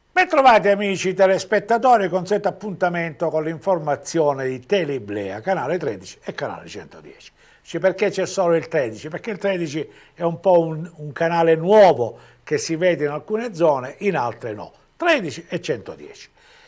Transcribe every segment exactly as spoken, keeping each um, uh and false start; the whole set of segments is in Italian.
Bentrovati amici telespettatori, consueto appuntamento con l'informazione di Teliblea, canale tredici e canale centodieci. Perché c'è solo il tredici? Perché il tredici è un po' un, un canale nuovo che si vede in alcune zone, in altre no. tredici e centodieci.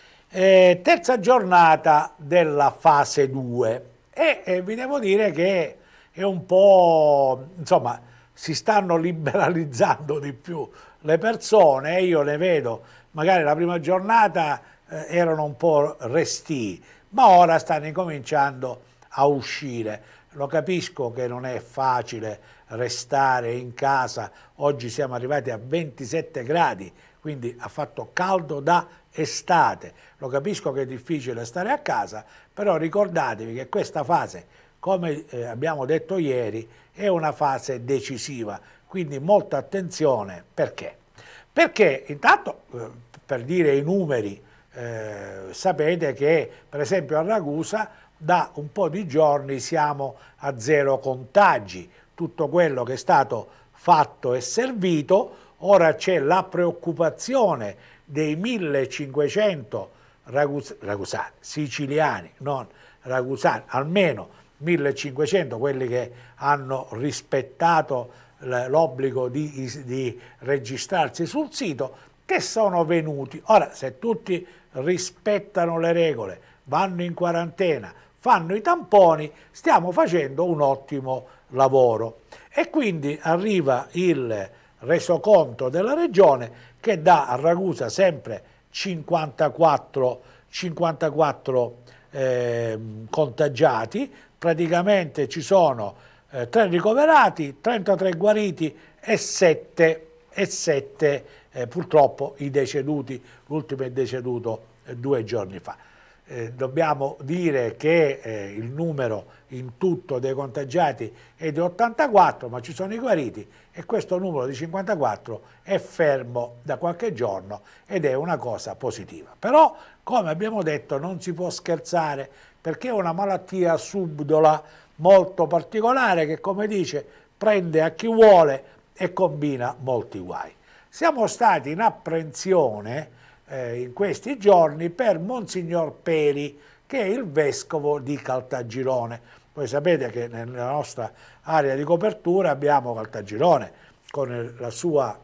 Eh, terza giornata della fase due e eh, vi devo dire che è un po', insomma, si stanno liberalizzando di più le persone e io le vedo, magari la prima giornata eh, erano un po' restii, ma ora stanno incominciando a uscire. Lo capisco che non è facile restare in casa, oggi siamo arrivati a ventisette gradi, quindi ha fatto caldo da estate. Lo capisco che è difficile stare a casa, però ricordatevi che questa fase, come eh, abbiamo detto ieri, è una fase decisiva, quindi molta attenzione. Perché? Perché intanto, eh, per dire i numeri, eh, sapete che per esempio a Ragusa da un po' di giorni siamo a zero contagi, tutto quello che è stato fatto e servito, ora c'è la preoccupazione dei millecinquecento ragus ragusani, siciliani, non ragusani, almeno millecinquecento quelli che hanno rispettato l'obbligo di, di registrarsi sul sito, che sono venuti. Ora, se tutti rispettano le regole, vanno in quarantena, fanno i tamponi, stiamo facendo un ottimo lavoro. E quindi arriva il resoconto della regione che dà a Ragusa sempre cinquantaquattro, cinquantaquattro eh, contagiati, praticamente ci sono eh, tre ricoverati, trentatré guariti e sette, e sette eh, purtroppo i deceduti, l'ultimo è deceduto eh, due giorni fa. Eh, dobbiamo dire che eh, il numero in tutto dei contagiati è di ottantaquattro, ma ci sono i guariti e questo numero di cinquantaquattro è fermo da qualche giorno ed è una cosa positiva. Però, come abbiamo detto, non si può scherzare perché è una malattia subdola molto particolare che, come dice, prende a chi vuole e combina molti guai. Siamo stati in apprensione eh, in questi giorni per Monsignor Peri, che è il vescovo di Caltagirone. Voi sapete che nella nostra area di copertura abbiamo Caltagirone con la sua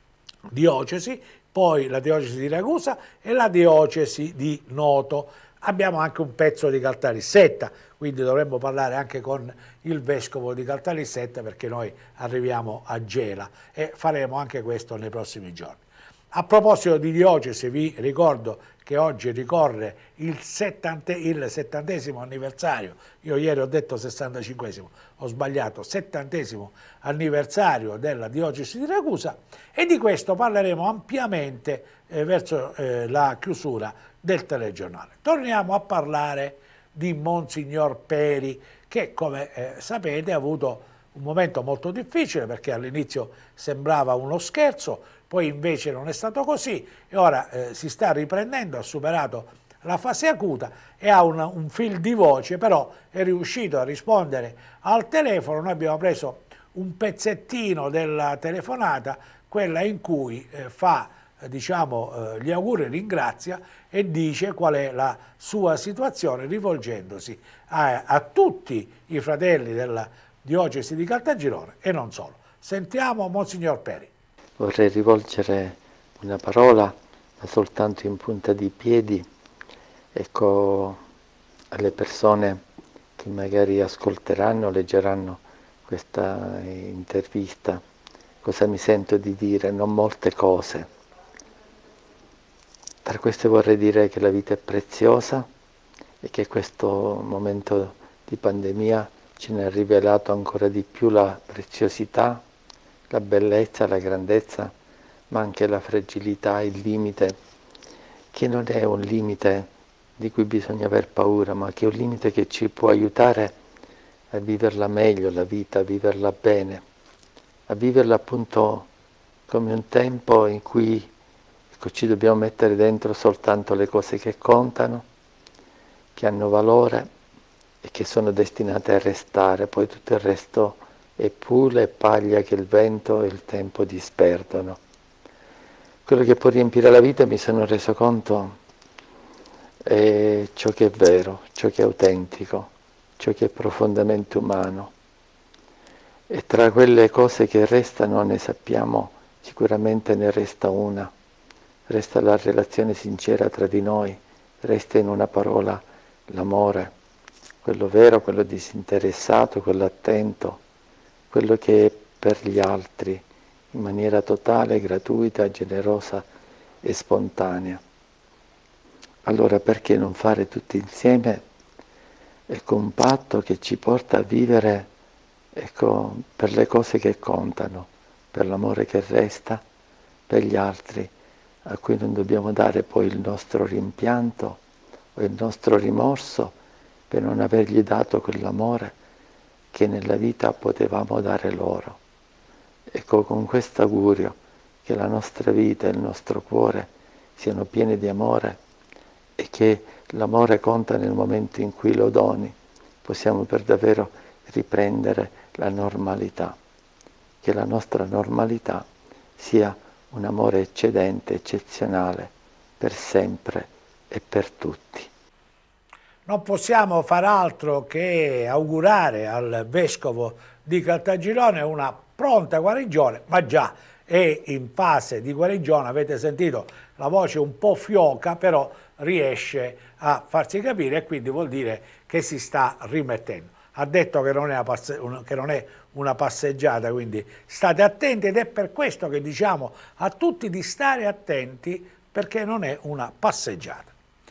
diocesi, poi la diocesi di Ragusa e la diocesi di Noto. Abbiamo anche un pezzo di Caltanissetta, quindi dovremmo parlare anche con il vescovo di Caltanissetta perché noi arriviamo a Gela e faremo anche questo nei prossimi giorni. A proposito di diocesi, vi ricordo che oggi ricorre il, settante, il settantesimo anniversario, io ieri ho detto sessantacinquesimo, ho sbagliato, settantesimo anniversario della diocesi di Ragusa e di questo parleremo ampiamente eh, verso eh, la chiusura del telegiornale. Torniamo a parlare di Monsignor Peri che, come eh, sapete, ha avuto un momento molto difficile perché all'inizio sembrava uno scherzo, poi invece non è stato così e ora eh, si sta riprendendo, ha superato la fase acuta e ha una, un fil di voce, però è riuscito a rispondere al telefono. Noi abbiamo preso un pezzettino della telefonata, quella in cui eh, fa eh, diciamo, eh, gli auguri, ringrazia e dice qual è la sua situazione rivolgendosi a, a tutti i fratelli della diocesi di Caltagirone e non solo. Sentiamo Monsignor Peri. Vorrei rivolgere una parola, ma soltanto in punta di piedi, ecco, alle persone che magari ascolteranno, leggeranno questa intervista. Cosa mi sento di dire? Non molte cose. Tra queste vorrei dire che la vita è preziosa e che questo momento di pandemia ce ne ha rivelato ancora di più la preziosità, la bellezza, la grandezza, ma anche la fragilità, il limite, che non è un limite di cui bisogna aver paura, ma che è un limite che ci può aiutare a viverla meglio, la vita, a viverla bene, a viverla appunto come un tempo in cui ecco, ci dobbiamo mettere dentro soltanto le cose che contano, che hanno valore e che sono destinate a restare, poi tutto il resto è pula e paglia che il vento e il tempo disperdono. quello che può riempire la vita, mi sono reso conto, è ciò che è vero, ciò che è autentico, ciò che è profondamente umano. E tra quelle cose che restano, ne sappiamo, sicuramente ne resta una. Resta la relazione sincera tra di noi, resta in una parola l'amore, quello vero, quello disinteressato, quello attento, quello che è per gli altri, in maniera totale, gratuita, generosa e spontanea. Allora perché non fare tutti insieme, ecco, un patto che ci porta a vivere, ecco, per le cose che contano, per l'amore che resta, per gli altri, a cui non dobbiamo dare poi il nostro rimpianto o il nostro rimorso per non avergli dato quell'amore che nella vita potevamo dare loro. Ecco, con questo augurio che la nostra vita e il nostro cuore siano pieni di amore e che l'amore conta nel momento in cui lo doni, possiamo per davvero riprendere la normalità, che la nostra normalità sia un amore eccedente, eccezionale, per sempre e per tutti. Non possiamo far altro che augurare al Vescovo di Caltagirone una pronta guarigione, ma già è in fase di guarigione, avete sentito la voce un po' fioca, però riesce a farsi capire e quindi vuol dire che si sta rimettendo. Ha detto che non, è una passe- che non è una passeggiata, quindi state attenti, ed è per questo che diciamo a tutti di stare attenti, perché non è una passeggiata.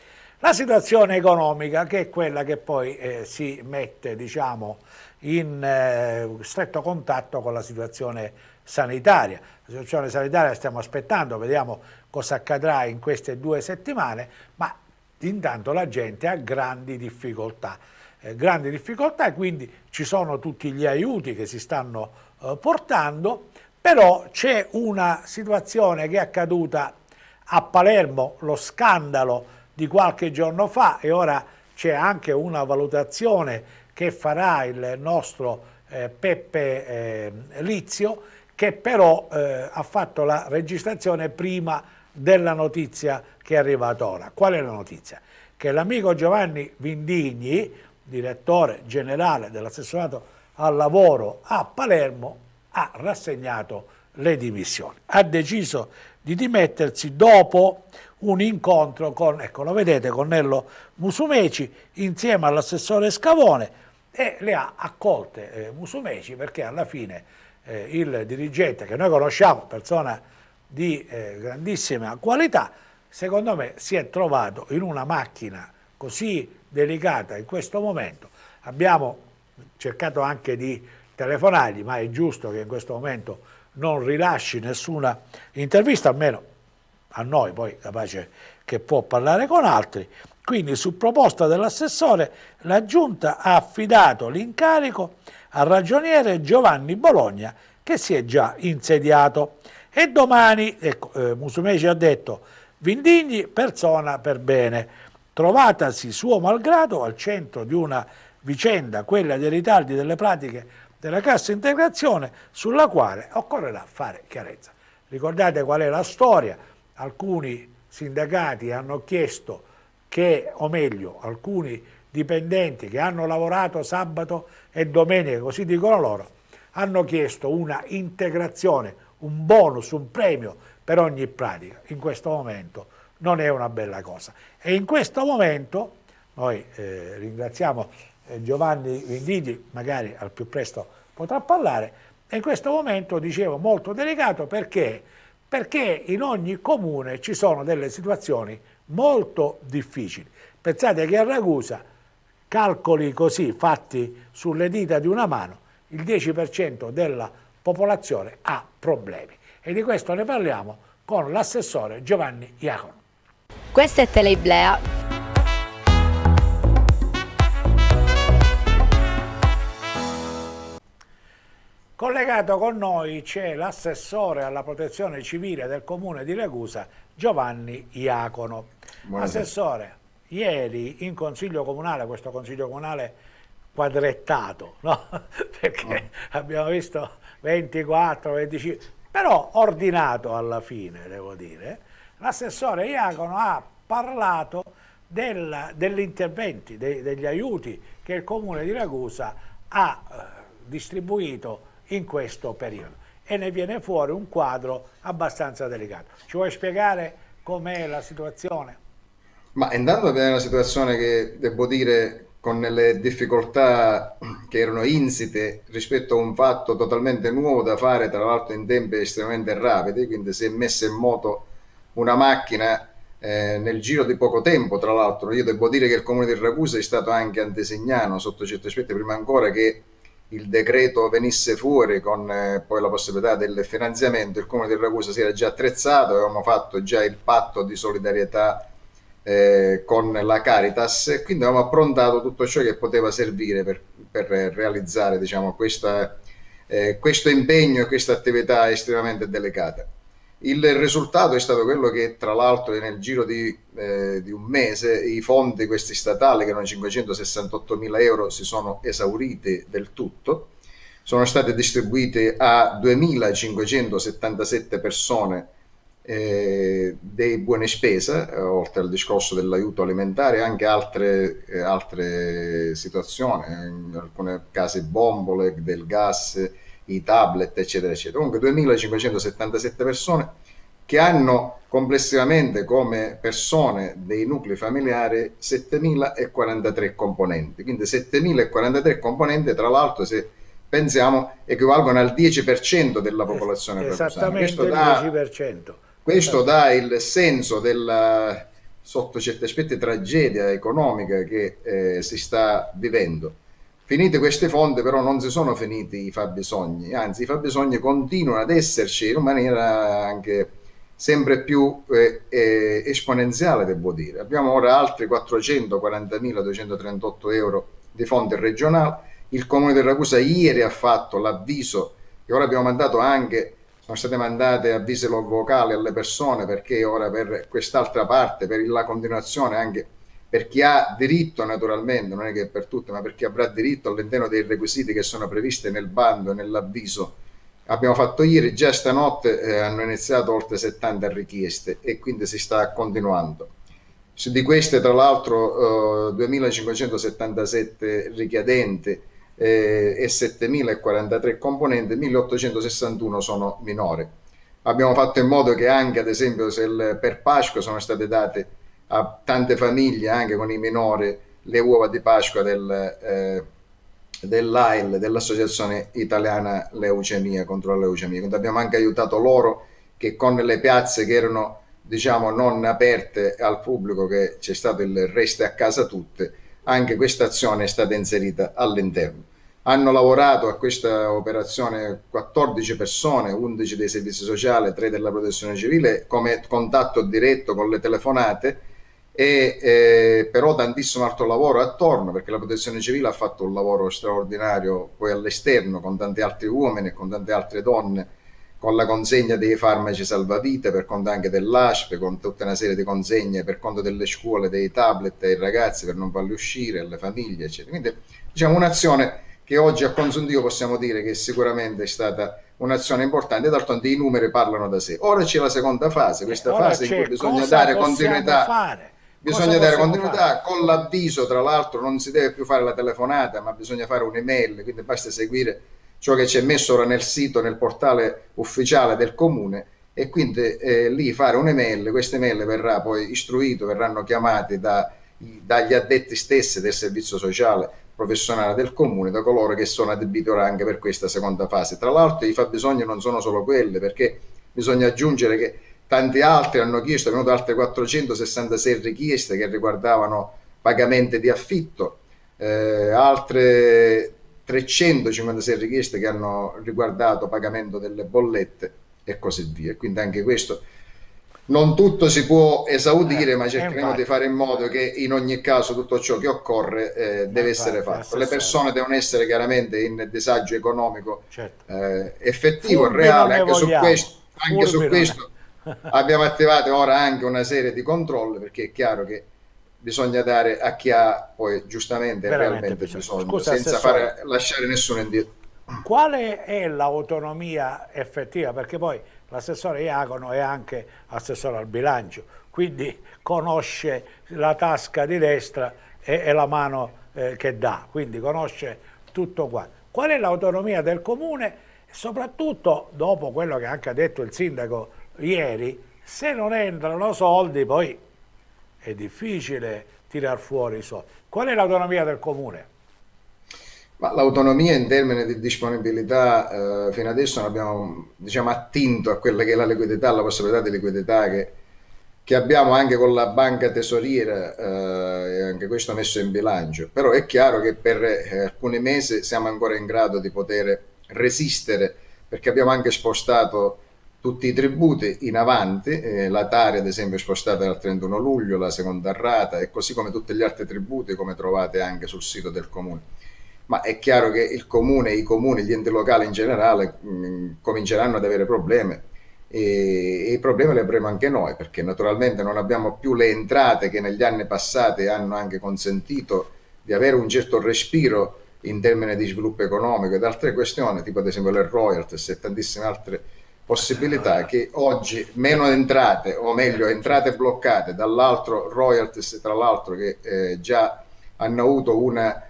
La situazione economica, che è quella che poi eh, si mette, diciamo, in eh, stretto contatto con la situazione sanitaria. La situazione sanitaria stiamo aspettando, vediamo cosa accadrà in queste due settimane, ma intanto la gente ha grandi difficoltà. Eh, grandi difficoltà e quindi ci sono tutti gli aiuti che si stanno eh, portando, però c'è una situazione che è accaduta a Palermo, lo scandalo di qualche giorno fa, e ora c'è anche una valutazione che farà il nostro eh, Peppe eh, Lizio, che però eh, ha fatto la registrazione prima della notizia che è arrivata ora. Qual è la notizia? Che l'amico Giovanni Vindigni, direttore generale dell'assessorato al lavoro a Palermo, ha rassegnato le dimissioni. Ha deciso di dimettersi dopo un incontro con, ecco, lo vedete, con Nello Musumeci insieme all'assessore Scavone, e le ha accolte eh, Musumeci, perché alla fine eh, il dirigente, che noi conosciamo, persona di eh, grandissima qualità, secondo me si è trovato in una macchina così delicata in questo momento. Abbiamo cercato anche di telefonargli, ma è giusto che in questo momento non rilasci nessuna intervista, almeno a noi, poi capace che può parlare con altri. Quindi, su proposta dell'assessore, la Giunta ha affidato l'incarico al ragioniere Giovanni Bologna, che si è già insediato. E domani, ecco, eh, Musumeci ha detto, Vindigni persona per bene, trovatasi suo malgrado al centro di una vicenda, quella dei ritardi delle pratiche della cassa integrazione, sulla quale occorrerà fare chiarezza. Ricordate qual è la storia? Alcuni sindacati hanno chiesto che, o meglio, alcuni dipendenti che hanno lavorato sabato e domenica, così dicono loro, hanno chiesto una integrazione, un bonus, un premio per ogni pratica. In questo momento non è una bella cosa. E in questo momento noi eh, ringraziamo eh, Giovanni Vindigni, magari al più presto potrà parlare, e in questo momento, dicevo, molto delicato, perché? Perché in ogni comune ci sono delle situazioni molto difficili. Pensate che a Ragusa, calcoli così fatti sulle dita di una mano, il dieci per cento della popolazione ha problemi. E di questo ne parliamo con l'assessore Giovanni Iacono. Questa è Teleiblea. Collegato con noi c'è l'assessore alla protezione civile del comune di Ragusa, Giovanni Iacono. Buonasera. Assessore, ieri in consiglio comunale, questo consiglio comunale quadrettato, no? Perché oh. abbiamo visto ventiquattro, venticinque, però ordinato alla fine, devo dire, l'assessore Iacono ha parlato del, degli interventi, de, degli aiuti che il Comune di Ragusa ha eh, distribuito in questo periodo e ne viene fuori un quadro abbastanza delicato. Ci vuoi spiegare com'è la situazione? Ma intanto è una situazione che, devo dire, con le difficoltà che erano insite rispetto a un fatto totalmente nuovo da fare, tra l'altro in tempi estremamente rapidi, quindi si è messa in moto una macchina eh, nel giro di poco tempo. Tra l'altro io devo dire che il Comune di Ragusa è stato anche antesignano sotto certi aspetti, prima ancora che il decreto venisse fuori con eh, poi la possibilità del finanziamento. Il Comune di Ragusa si era già attrezzato, avevamo fatto già il patto di solidarietà Eh, con la Caritas, e quindi avevamo approntato tutto ciò che poteva servire per, per realizzare, diciamo, questa, eh, questo impegno e questa attività estremamente delicata. Il risultato è stato quello che, tra l'altro, nel giro di, eh, di un mese i fondi questi statali, che erano cinquecentosessantotto mila euro, si sono esauriti del tutto, sono stati distribuiti a duemilacinquecentosettantasette persone Eh, dei buoni spesa, eh, oltre al discorso dell'aiuto alimentare, anche altre, eh, altre situazioni, in alcune case bombole, del gas, i tablet, eccetera, eccetera. Comunque duemilacinquecentosettantasette persone che hanno complessivamente come persone dei nuclei familiari settemilaquarantatré componenti. Quindi settemilaquarantatré componenti, tra l'altro, se pensiamo, equivalgono al dieci per cento della popolazione es ragusana. Esattamente il dà, dieci per cento. questo dà il senso della, sotto certi aspetti, tragedia economica che eh, si sta vivendo. Finiti questi fondi, però, non si sono finiti i fabbisogni, anzi i fabbisogni continuano ad esserci in maniera anche sempre più eh, eh, esponenziale, devo dire. Abbiamo ora altri quattrocentoquarantamila duecentotrentotto euro di fondi regionali. Il Comune di Ragusa ieri ha fatto l'avviso, che ora abbiamo mandato anche, sono state mandate avvisi vocali alle persone, perché ora per quest'altra parte, per la continuazione, anche per chi ha diritto, naturalmente, non è che per tutti, ma per chi avrà diritto all'interno dei requisiti che sono previsti nel bando e nell'avviso, abbiamo fatto ieri, già stanotte eh, hanno iniziato oltre settanta richieste e quindi si sta continuando. Di queste, tra l'altro, eh, duemilacinquecentosettantasette richiedenti eh, e settemilaquarantatré componenti, milleottocentosessantuno sono minori. Abbiamo fatto in modo che anche, ad esempio, se il, per Pasqua sono state date a tante famiglie, anche con i minori, le uova di Pasqua del, eh, dell'A I L, dell'Associazione Italiana Leucemia, contro la leucemia. Quindi abbiamo anche aiutato loro, che con le piazze che erano, diciamo, non aperte al pubblico, che c'è stato il resti a casa tutte, anche questa azione è stata inserita all'interno. Hanno lavorato a questa operazione quattordici persone, undici dei servizi sociali, tre della protezione civile, come contatto diretto con le telefonate, e eh, però tantissimo altro lavoro attorno, perché la protezione civile ha fatto un lavoro straordinario poi all'esterno, con tanti altri uomini e con tante altre donne, con la consegna dei farmaci salvavita per conto anche dell'A S P, con tutta una serie di consegne per conto delle scuole, dei tablet ai ragazzi per non farli uscire, alle famiglie, eccetera. Quindi, diciamo, un'azione che oggi a Consuntivo possiamo dire che sicuramente è stata un'azione importante, d'altronde i numeri parlano da sé. Ora c'è la seconda fase, questa Ora fase in cui bisogna cosa dare possiamo continuità. fare? Bisogna Cosa dare possiamo continuità fare? con l'avviso, tra l'altro non si deve più fare la telefonata, ma bisogna fare un'email, quindi basta seguire ciò che c'è messo ora nel sito, nel portale ufficiale del comune, e quindi eh, lì fare un'email. Questa email verrà poi istruito, verranno chiamati da, dagli addetti stessi del servizio sociale professionale del comune, da coloro che sono adibiti ora anche per questa seconda fase. Tra l'altro i fabbisogni non sono solo quelle, perché bisogna aggiungere che tanti altri hanno chiesto, è venuto altre quattrocentosessantasei richieste che riguardavano pagamenti di affitto, eh, altre trecentocinquantasei richieste che hanno riguardato pagamento delle bollette e così via. Quindi anche questo, non tutto si può esaudire, Eh, ma cercheremo infatti. di fare in modo che in ogni caso tutto ciò che occorre eh, deve Infatti, essere fatto. assessore. Le persone devono essere chiaramente in disagio economico Certo. eh, effettivo, Furbi reale. non ne Anche su vogliamo. questo, anche su Furbi non questo abbiamo attivato ora anche una serie di controlli, perché è chiaro che bisogna dare a chi ha poi giustamente e Veramente realmente bisogno. bisogno, Scusa, senza assessore. fare, lasciare nessuno indietro. quale è l'autonomia effettiva? Perché poi l'assessore Iacono è anche assessore al bilancio, quindi conosce la tasca di destra e, e la mano eh, che dà, quindi conosce tutto qua. Qual è l'autonomia del comune? E soprattutto, dopo quello che anche ha detto il sindaco ieri, se non entrano soldi poi è difficile tirar fuori i soldi. Qual è l'autonomia del comune? Ma l'autonomia in termini di disponibilità, eh, fino adesso non abbiamo, diciamo, attinto a quella che è la liquidità, la possibilità di liquidità che, che abbiamo anche con la banca tesoriera, eh, e anche questo messo in bilancio. Però è chiaro che per eh, alcuni mesi siamo ancora in grado di poter resistere, perché abbiamo anche spostato tutti i tributi in avanti, eh, la Tari ad esempio è spostata dal trentuno luglio, la seconda rata, e così come tutti gli altri tributi, come trovate anche sul sito del comune. Ma è chiaro che il comune, i comuni, gli enti locali in generale mh, cominceranno ad avere problemi, e, e i problemi li avremo anche noi, perché naturalmente non abbiamo più le entrate che negli anni passati hanno anche consentito di avere un certo respiro in termini di sviluppo economico ed altre questioni, tipo ad esempio le royalties e tantissime altre possibilità, che oggi meno entrate, o meglio entrate bloccate, dall'altro royalties tra l'altro che eh, già hanno avuto una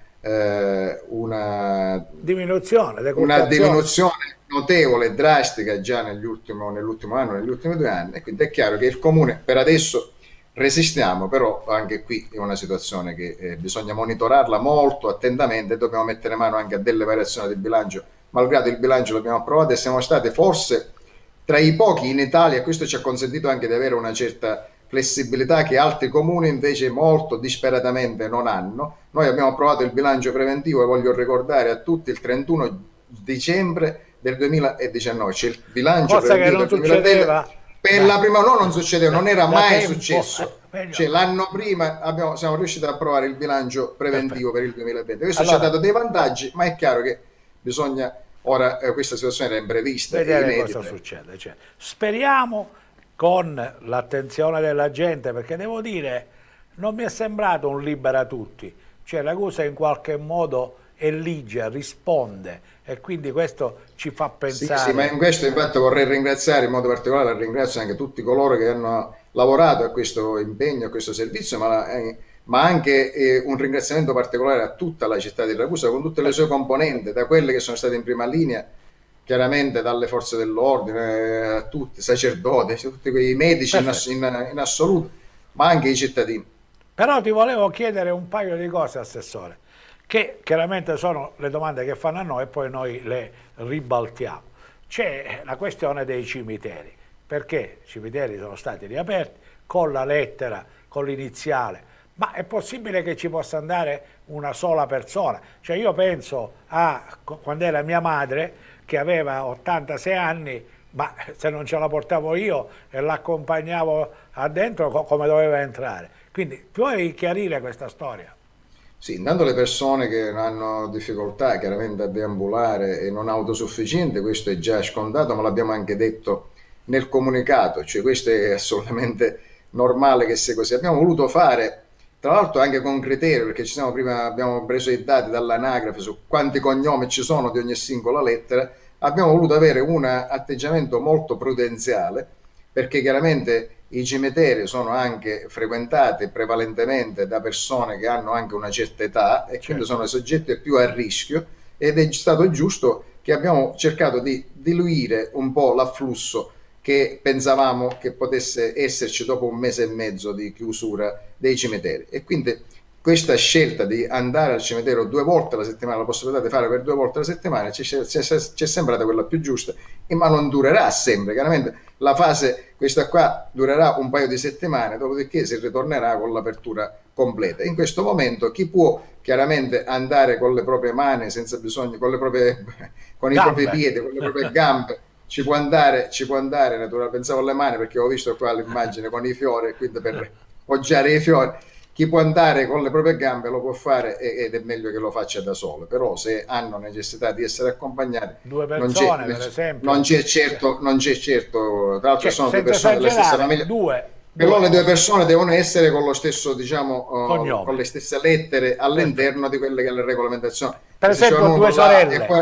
Eh, una diminuzione, una diminuzione notevole, drastica già nell'ultimo nell'ultimo anno, negli ultimi due anni, e quindi è chiaro che il comune per adesso resistiamo, però anche qui è una situazione che eh, bisogna monitorarla molto attentamente e dobbiamo mettere mano anche a delle variazioni del bilancio, malgrado il bilancio l'abbiamo approvato e siamo stati forse tra i pochi in Italia, e questo ci ha consentito anche di avere una certa flessibilità che altri comuni invece molto disperatamente non hanno. Noi abbiamo approvato il bilancio preventivo, e voglio ricordare a tutti, il trentuno dicembre del duemiladiciannove, c'è il bilancio cosa preventivo che non del duemilaventi, succedeva per la prima no, non succedeva, non era mai tempo. successo. Eh, cioè, l'anno prima abbiamo, siamo riusciti ad approvare il bilancio preventivo. Perfetto. Per il duemilaventi. Questo allora ci ha dato dei vantaggi, ma è chiaro che bisogna ora, eh, questa situazione era imprevista, vedere cosa succede. Cioè, speriamo, con l'attenzione della gente, perché devo dire, non mi è sembrato un libera tutti, cioè Ragusa in qualche modo è ligia, risponde, e quindi questo ci fa pensare. Sì, sì, ma in questo infatti vorrei ringraziare in modo particolare, ringrazio anche tutti coloro che hanno lavorato a questo impegno, a questo servizio, ma, eh, ma anche eh, un ringraziamento particolare a tutta la città di Ragusa con tutte le sue componenti, da quelle che sono state in prima linea, chiaramente dalle forze dell'ordine, a tutti, sacerdoti, tutti quei medici in, ass in, in assoluto, ma anche i cittadini. Però ti volevo chiedere un paio di cose, Assessore, che chiaramente sono le domande che fanno a noi e poi noi le ribaltiamo. C'è la questione dei cimiteri, perché i cimiteri sono stati riaperti con la lettera, con l'iniziale, ma è possibile che ci possa andare una sola persona? Cioè io penso a quando era mia madre, che aveva ottantasei anni, ma se non ce la portavo io e l'accompagnavo addentro, come doveva entrare? Quindi puoi chiarire questa storia? Sì, intanto le persone che hanno difficoltà chiaramente a deambulare e non autosufficiente, questo è già scontato, ma l'abbiamo anche detto nel comunicato, cioè questo è assolutamente normale che sia così. Abbiamo voluto fare, tra l'altro anche con criterio, perché ci siamo prima, abbiamo preso i dati dall'anagrafe su quanti cognomi ci sono di ogni singola lettera. Abbiamo voluto avere un atteggiamento molto prudenziale, perché chiaramente i cimiteri sono anche frequentati prevalentemente da persone che hanno anche una certa età e quindi sono soggetti più a rischio, ed è stato giusto che abbiamo cercato di diluire un po' l'afflusso che pensavamo che potesse esserci dopo un mese e mezzo di chiusura dei cimiteri. E quindi questa scelta di andare al cimitero due volte alla settimana, la possibilità di fare per due volte alla settimana, ci è sembrata quella più giusta, ma non durerà sempre. Chiaramente la fase, questa qua, durerà un paio di settimane, dopodiché si ritornerà con l'apertura completa. In questo momento chi può chiaramente andare con le proprie mani, senza bisogno, con, le proprie, con i propri piedi, con le proprie gambe, ci può andare, ci può andare naturalmente, pensavo alle mani perché ho visto qua l'immagine con i fiori, quindi per poggiare i fiori. Chi può andare con le proprie gambe lo può fare, ed è meglio che lo faccia da solo. Però se hanno necessità di essere accompagnati, due persone per esempio, non c'è certo, non c'è certo, tra l'altro sono due persone della stessa famiglia, due, però due. Le due persone devono essere con lo stesso, diciamo, uh, con le stesse lettere all'interno di quelle che è la regolamentazione. Per esempio due sorelle, poi,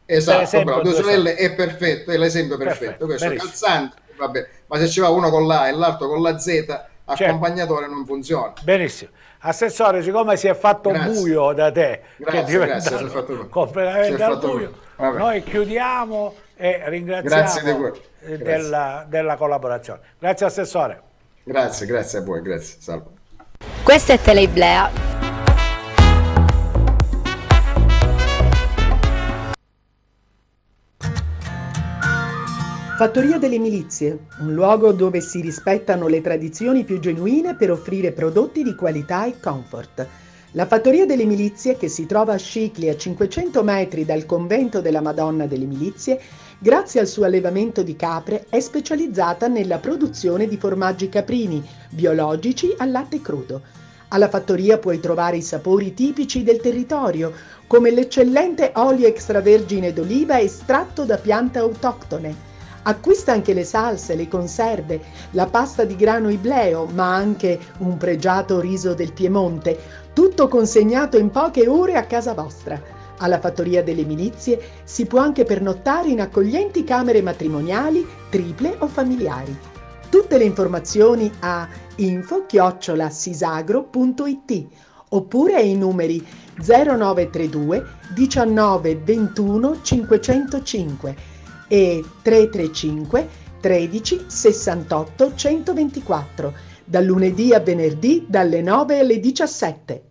Esatto, bravo, due sorelle è perfetto, è l'esempio perfetto, perfetto. Questo benissimo. Calzante, vabbè. Ma se ci va uno con l'A e l'altro con la Z, accompagnatore certo. non funziona. Benissimo. Assessore, siccome si è fatto grazie. buio da te, grazie, che è grazie, si è fatto completamente al buio, noi chiudiamo e ringraziamo della, della collaborazione. Grazie Assessore. Grazie, grazie a voi, grazie, salve. Questa è Teleiblea. Fattoria delle Milizie, un luogo dove si rispettano le tradizioni più genuine per offrire prodotti di qualità e comfort. La Fattoria delle Milizie, che si trova a Scicli, a cinquecento metri dal convento della Madonna delle Milizie, grazie al suo allevamento di capre, è specializzata nella produzione di formaggi caprini, biologici al latte crudo. Alla fattoria puoi trovare i sapori tipici del territorio, come l'eccellente olio extravergine d'oliva estratto da piante autoctone. Acquista anche le salse, le conserve, la pasta di grano ibleo, ma anche un pregiato riso del Piemonte, tutto consegnato in poche ore a casa vostra. Alla Fattoria delle Milizie si può anche pernottare in accoglienti camere matrimoniali, triple o familiari. Tutte le informazioni a info chiocciola sisagro punto it oppure ai numeri zero nove tre due diciannove ventuno cinquecentocinque e tre tre cinque tredici sessantotto centoventiquattro, dal lunedì a venerdì dalle nove alle diciassette.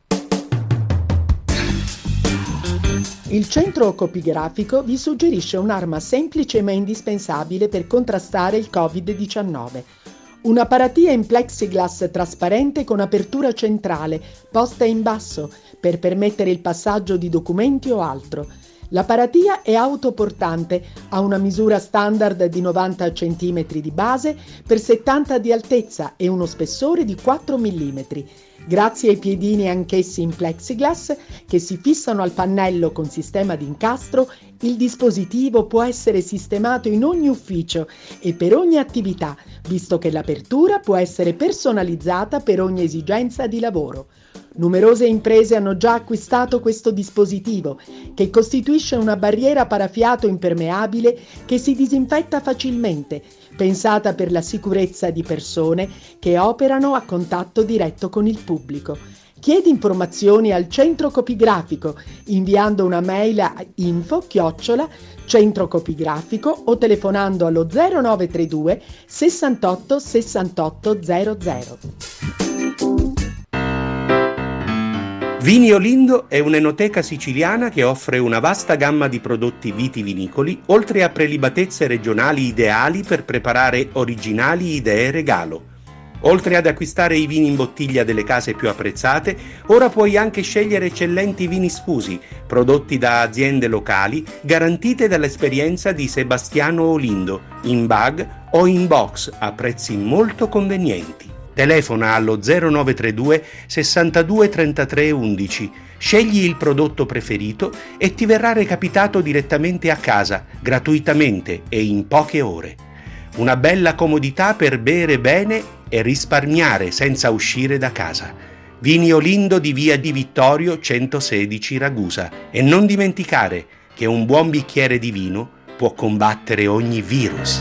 Il centro copigrafico vi suggerisce un'arma semplice ma indispensabile per contrastare il covid diciannove. Una paratia in plexiglass trasparente con apertura centrale, posta in basso, per permettere il passaggio di documenti o altro. La paratia è autoportante, ha una misura standard di novanta centimetri di base per settanta di altezza e uno spessore di quattro millimetri. Grazie ai piedini anch'essi in plexiglass che si fissano al pannello con sistema di incastro, il dispositivo può essere sistemato in ogni ufficio e per ogni attività, visto che l'apertura può essere personalizzata per ogni esigenza di lavoro. Numerose imprese hanno già acquistato questo dispositivo, che costituisce una barriera parafiato impermeabile che si disinfetta facilmente, pensata per la sicurezza di persone che operano a contatto diretto con il pubblico. Chiedi informazioni al centro copigrafico inviando una mail a info chiocciola centrocopigrafico o telefonando allo zero nove tre due sessantotto sessantotto zero zero. Vini Olindo è un'enoteca siciliana che offre una vasta gamma di prodotti vitivinicoli, oltre a prelibatezze regionali ideali per preparare originali idee regalo. Oltre ad acquistare i vini in bottiglia delle case più apprezzate, ora puoi anche scegliere eccellenti vini sfusi, prodotti da aziende locali, garantite dall'esperienza di Sebastiano Olindo, in bag o in box a prezzi molto convenienti. Telefona allo zero nove tre due sessantadue trentatré undici, scegli il prodotto preferito e ti verrà recapitato direttamente a casa, gratuitamente e in poche ore. Una bella comodità per bere bene e risparmiare senza uscire da casa. Vini Olindo di via Di Vittorio centosedici Ragusa. E non dimenticare che un buon bicchiere di vino può combattere ogni virus.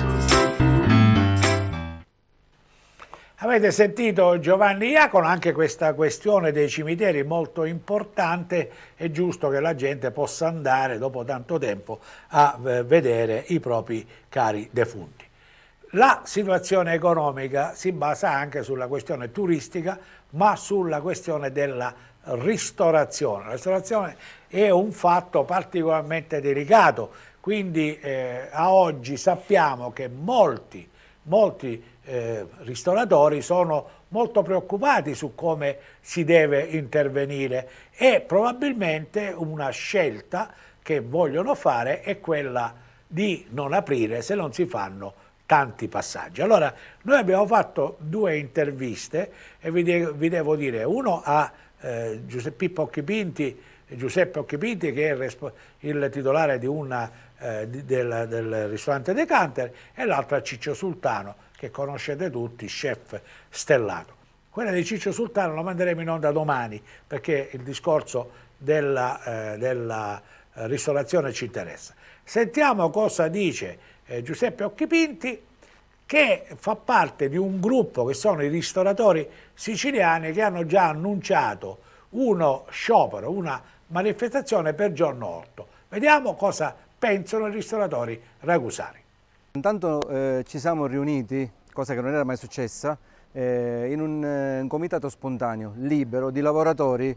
Avete sentito Giovanni Iacono, anche questa questione dei cimiteri è molto importante, è giusto che la gente possa andare dopo tanto tempo a vedere i propri cari defunti. La situazione economica si basa anche sulla questione turistica, ma sulla questione della ristorazione. La ristorazione è un fatto particolarmente delicato, quindi eh, a oggi sappiamo che molti, molti eh, ristoratori sono molto preoccupati su come si deve intervenire e probabilmente una scelta che vogliono fare è quella di non aprire se non si fanno tanti passaggi. Allora, noi abbiamo fatto due interviste e vi, de vi devo dire, uno a eh, Giuseppe Occhipinti, Giuseppe Occhipinti che è il, il titolare di una, eh, di, del, del ristorante Decanter, e l'altro a Ciccio Sultano, che conoscete tutti, chef stellato. Quella di Ciccio Sultano la manderemo in onda domani, perché il discorso della, eh, della eh, ristorazione ci interessa. Sentiamo cosa dice eh, Giuseppe Occhipinti, che fa parte di un gruppo che sono i ristoratori siciliani che hanno già annunciato uno sciopero, una manifestazione per giorno otto. Vediamo cosa pensano i ristoratori ragusani. Intanto eh, ci siamo riuniti, cosa che non era mai successa, eh, in un, eh, un comitato spontaneo, libero, di lavoratori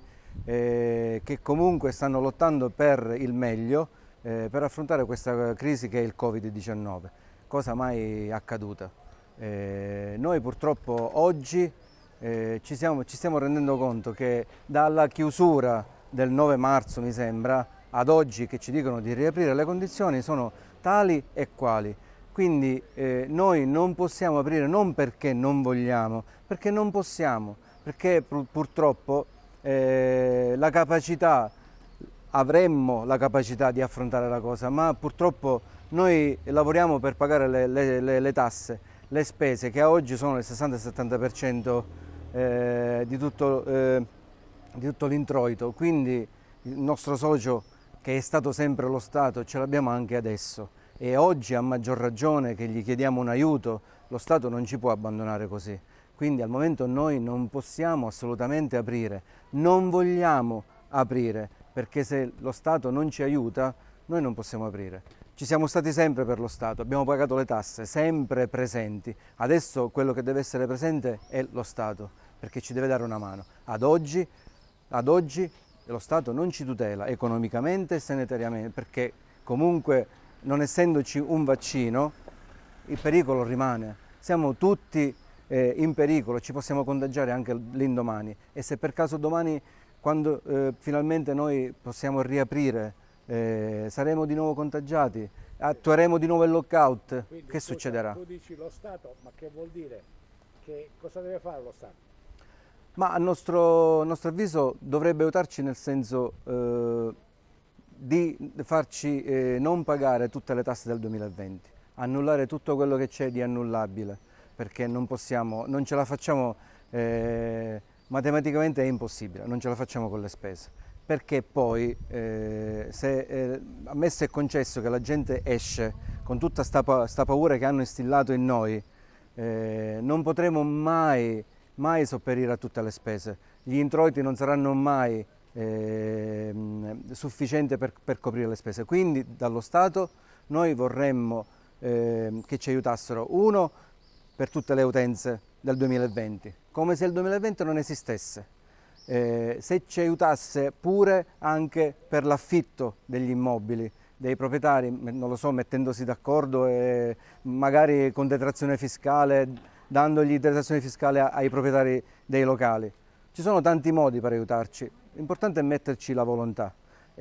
eh, che comunque stanno lottando per il meglio, eh, per affrontare questa crisi che è il Covid diciannove, cosa mai accaduta. Eh, noi purtroppo oggi eh, ci, siamo, ci stiamo rendendo conto che dalla chiusura del nove marzo, mi sembra, ad oggi che ci dicono di riaprire, le condizioni sono tali e quali. Quindi eh, noi non possiamo aprire non perché non vogliamo, perché non possiamo, perché pur, purtroppo eh, la capacità, avremmo la capacità di affrontare la cosa, ma purtroppo noi lavoriamo per pagare le, le, le, le tasse, le spese che a oggi sono il sessanta settanta per cento eh, di tutto, eh, di tutto l'introito, quindi il nostro socio, che è stato sempre lo Stato, ce l'abbiamo anche adesso. E oggi a maggior ragione che gli chiediamo un aiuto, lo Stato non ci può abbandonare così. Quindi al momento noi non possiamo assolutamente aprire, non vogliamo aprire, perché se lo Stato non ci aiuta noi non possiamo aprire. Ci siamo stati sempre per lo Stato, abbiamo pagato le tasse, sempre presenti. Adesso quello che deve essere presente è lo Stato, perché ci deve dare una mano. Ad oggi, ad oggi lo Stato non ci tutela economicamente e sanitariamente, perché comunque, non essendoci un vaccino, il pericolo rimane. Siamo tutti eh, in pericolo, ci possiamo contagiare anche l'indomani, e se per caso domani, quando eh, finalmente noi possiamo riaprire, eh, saremo di nuovo contagiati, attueremo di nuovo il lockout. Quindi, che scusa, succederà? Tu dici lo Stato, ma che vuol dire? Che cosa deve fare lo Stato? Ma a nostro, a nostro avviso dovrebbe aiutarci nel senso eh, di farci eh, non pagare tutte le tasse del duemilaventi, annullare tutto quello che c'è di annullabile, perché non possiamo, non ce la facciamo, eh, matematicamente è impossibile, non ce la facciamo con le spese, perché poi eh, se eh, ammesso e concesso che la gente esce con tutta sta, pa sta paura che hanno instillato in noi, eh, non potremo mai, mai sopperire a tutte le spese, gli introiti non saranno mai Eh, sufficiente per, per coprire le spese. Quindi dallo Stato noi vorremmo eh, che ci aiutassero, uno, per tutte le utenze del duemilaventi, come se il duemilaventi non esistesse, eh, se ci aiutasse pure anche per l'affitto degli immobili, dei proprietari, non lo so, mettendosi d'accordo e magari con detrazione fiscale, dandogli detrazione fiscale ai proprietari dei locali. Ci sono tanti modi per aiutarci. L'importante è metterci la volontà.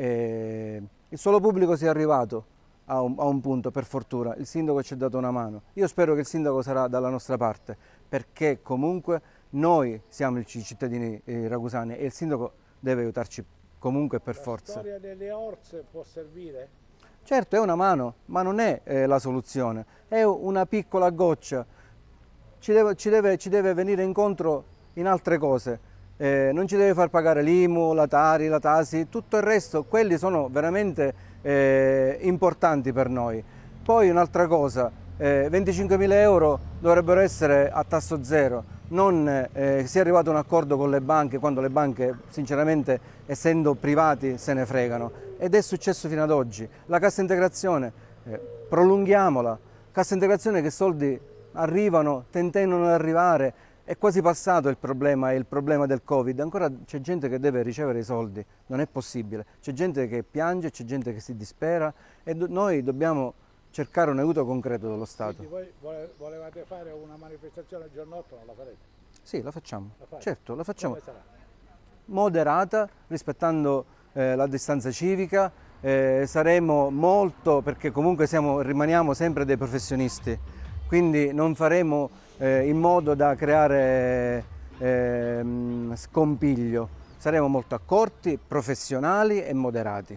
Eh, il suolo pubblico si è arrivato a un, a un punto, per fortuna, il sindaco ci ha dato una mano. Io spero che il sindaco sarà dalla nostra parte, perché comunque noi siamo i cittadini eh, ragusani e il sindaco deve aiutarci comunque per forza. La storia delle orse può servire? Certo, è una mano, ma non è eh, la soluzione, è una piccola goccia. Ci deve, ci deve, ci deve venire incontro in altre cose. Eh, non ci deve far pagare l'I M U, la Tari, la Tasi, tutto il resto, quelli sono veramente eh, importanti per noi. Poi un'altra cosa, eh, venticinquemila euro dovrebbero essere a tasso zero, non eh, si è arrivato a un accordo con le banche, quando le banche sinceramente, essendo privati, se ne fregano, ed è successo fino ad oggi. La cassa integrazione, eh, prolunghiamola, cassa integrazione che soldi arrivano, tentennano ad arrivare. È quasi passato il problema, il problema del Covid, ancora c'è gente che deve ricevere i soldi, non è possibile. C'è gente che piange, c'è gente che si dispera e do noi dobbiamo cercare un aiuto concreto dallo Stato. Quindi voi volevate fare una manifestazione il giorno otto, non la farete? Sì, la facciamo, la certo, la facciamo. Come sarà? Moderata, rispettando eh, la distanza civica, eh, saremo molto, perché comunque siamo, rimaniamo sempre dei professionisti, quindi non faremo Eh, in modo da creare eh, scompiglio. Saremo molto accorti, professionali e moderati,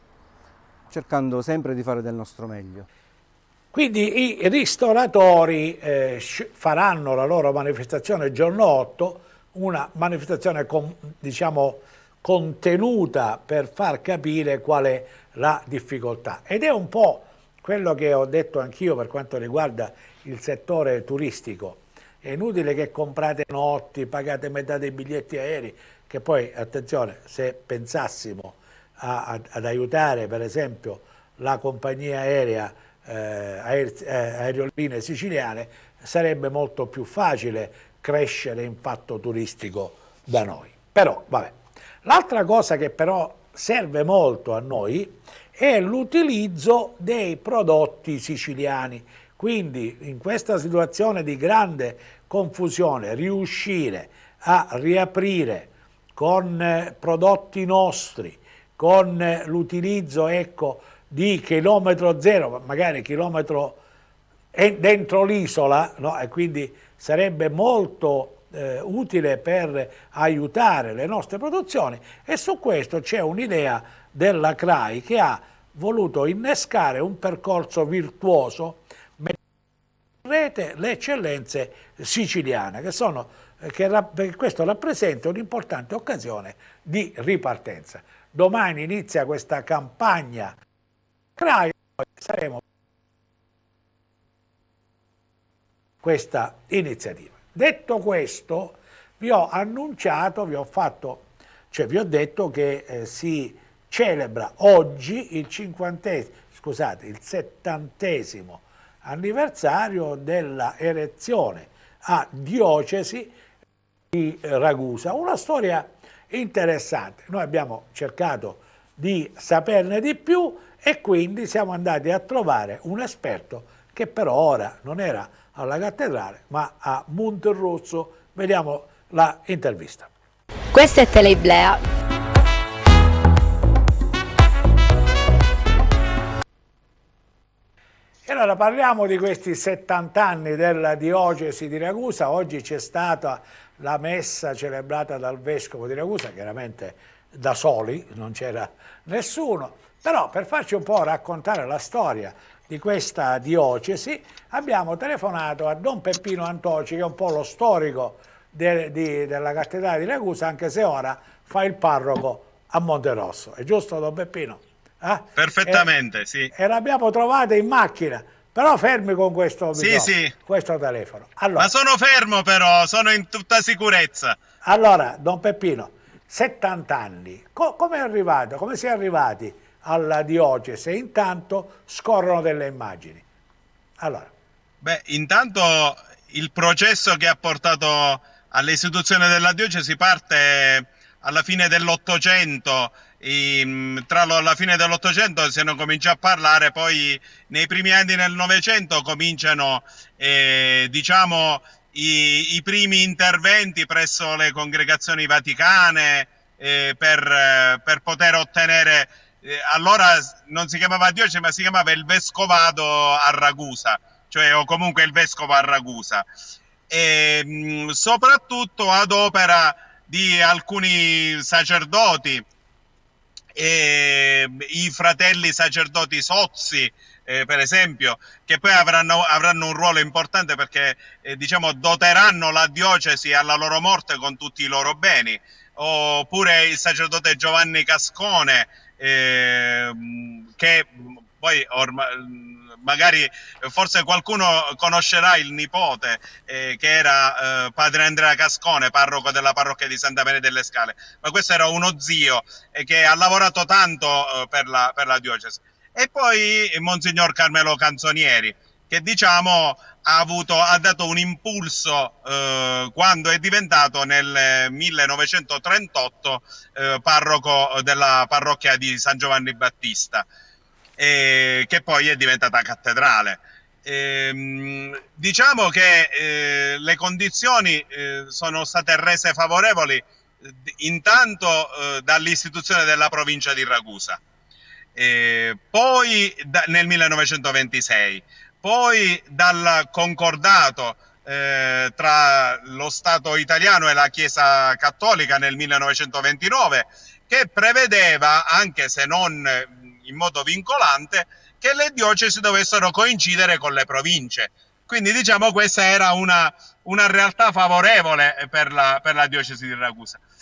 cercando sempre di fare del nostro meglio. Quindi i ristoratori eh, faranno la loro manifestazione il giorno otto, una manifestazione com, diciamo contenuta per far capire qual è la difficoltà. Ed è un po' quello che ho detto anch'io per quanto riguarda il settore turistico. È inutile che comprate notti, pagate metà dei biglietti aerei, che poi, attenzione, se pensassimo a, a, ad aiutare per esempio la compagnia aerea, eh, aer, eh, aerolinee siciliane, sarebbe molto più facile crescere in fatto turistico da noi. Però, vabbè. L'altra cosa che però serve molto a noi è l'utilizzo dei prodotti siciliani. Quindi in questa situazione di grande confusione riuscire a riaprire con eh, prodotti nostri, con eh, l'utilizzo ecco, di chilometro zero, magari chilometro dentro l'isola, no? E quindi sarebbe molto Eh, utile per aiutare le nostre produzioni, e su questo c'è un'idea della C R A I che ha voluto innescare un percorso virtuoso mettendo in rete le eccellenze siciliane, che sono, che questo rappresenta un'importante occasione di ripartenza. Domani inizia questa campagna C R A I, noi saremo questa iniziativa. Detto questo, vi ho annunciato, vi ho fatto, cioè vi ho detto che eh, si celebra oggi il cinquantesimo, scusate, il settantesimo anniversario della erezione a diocesi di Ragusa. Una storia interessante. Noi abbiamo cercato di saperne di più e quindi siamo andati a trovare un esperto che però ora non era alla cattedrale ma a Monterosso. Vediamo la intervista. Questa è Teleiblea. E allora parliamo di questi settanta anni della diocesi di Ragusa. Oggi c'è stata la messa celebrata dal vescovo di Ragusa, chiaramente da soli, non c'era nessuno, però per farci un po' raccontare la storia di questa diocesi abbiamo telefonato a Don Peppino Antoci, che è un po' lo storico de, di, della cattedrale di Ragusa, anche se ora fa il parroco a Monterosso. È giusto, Don Peppino? Eh? Perfettamente, e, sì. E l'abbiamo trovata in macchina, però fermi con questo, sì, microfono, sì. questo telefono. Allora, ma sono fermo però, sono in tutta sicurezza. Allora, Don Peppino, settanta anni, Co come è arrivato, come si è arrivati alla diocesi? Intanto scorrono delle immagini. Allora. Beh, intanto il processo che ha portato all'istituzione della diocesi parte alla fine dell'Ottocento. Tra la fine dell'Ottocento se ne comincia a parlare, poi nei primi anni del Novecento cominciano eh, diciamo i, i primi interventi presso le congregazioni vaticane eh, per, eh, per poter ottenere eh, allora non si chiamava diocesi ma si chiamava il vescovado a Ragusa, cioè o comunque il vescovo a Ragusa, e mh, soprattutto ad opera di alcuni sacerdoti, e i fratelli sacerdoti Sozzi eh, per esempio, che poi avranno, avranno un ruolo importante perché eh, diciamo doteranno la diocesi alla loro morte con tutti i loro beni, oppure il sacerdote Giovanni Cascone eh, che poi ormai magari forse qualcuno conoscerà il nipote eh, che era eh, padre Andrea Cascone, parroco della parrocchia di Santa Maria delle Scale, ma questo era uno zio eh, che ha lavorato tanto eh, per, la, per la diocesi. E poi Monsignor Carmelo Canzonieri, che diciamo ha, avuto, ha dato un impulso eh, quando è diventato nel millenovecentotrentotto eh, parroco della parrocchia di San Giovanni Battista, Eh, che poi è diventata cattedrale. Eh, diciamo che eh, le condizioni eh, sono state rese favorevoli eh, intanto eh, dall'istituzione della provincia di Ragusa, eh, poi da, nel millenovecentoventisei, poi dal concordato eh, tra lo Stato italiano e la Chiesa cattolica nel millenovecentoventinove, che prevedeva, anche se non in modo vincolante, che le diocesi dovessero coincidere con le province. Quindi diciamo questa era una, una realtà favorevole per la, per la diocesi di Ragusa.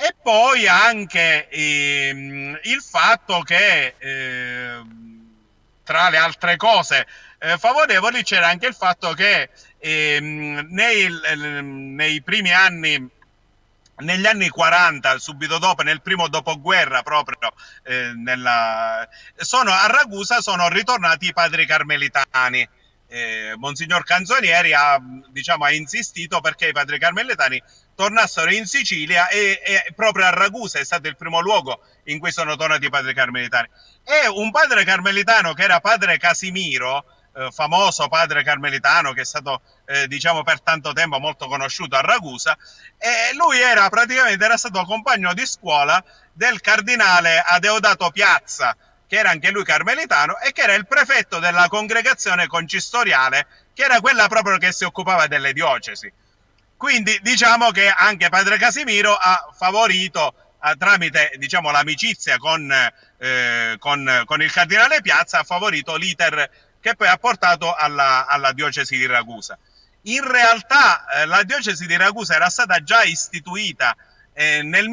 E poi anche ehm, il fatto che, eh, tra le altre cose eh, favorevoli, c'era anche il fatto che ehm, nei, nei primi anni, negli anni quaranta, subito dopo, nel primo dopoguerra proprio, eh, nella, sono, a Ragusa sono ritornati i padri carmelitani. Eh, Monsignor Canzonieri ha, diciamo, ha insistito perché i padri carmelitani tornassero in Sicilia, e, e proprio a Ragusa è stato il primo luogo in cui sono tornati i padri carmelitani. E un padre carmelitano che era padre Casimiro, eh, famoso padre carmelitano che è stato eh, diciamo per tanto tempo molto conosciuto a Ragusa, e lui era praticamente era stato compagno di scuola del cardinale Adeodato Piazza, che era anche lui carmelitano e che era il prefetto della congregazione concistoriale, che era quella proprio che si occupava delle diocesi. Quindi diciamo che anche padre Casimiro ha favorito, eh, tramite diciamo l'amicizia con, eh, con, con il cardinale Piazza, ha favorito l'iter che poi ha portato alla, alla diocesi di Ragusa. In realtà eh, la diocesi di Ragusa era stata già istituita eh, nel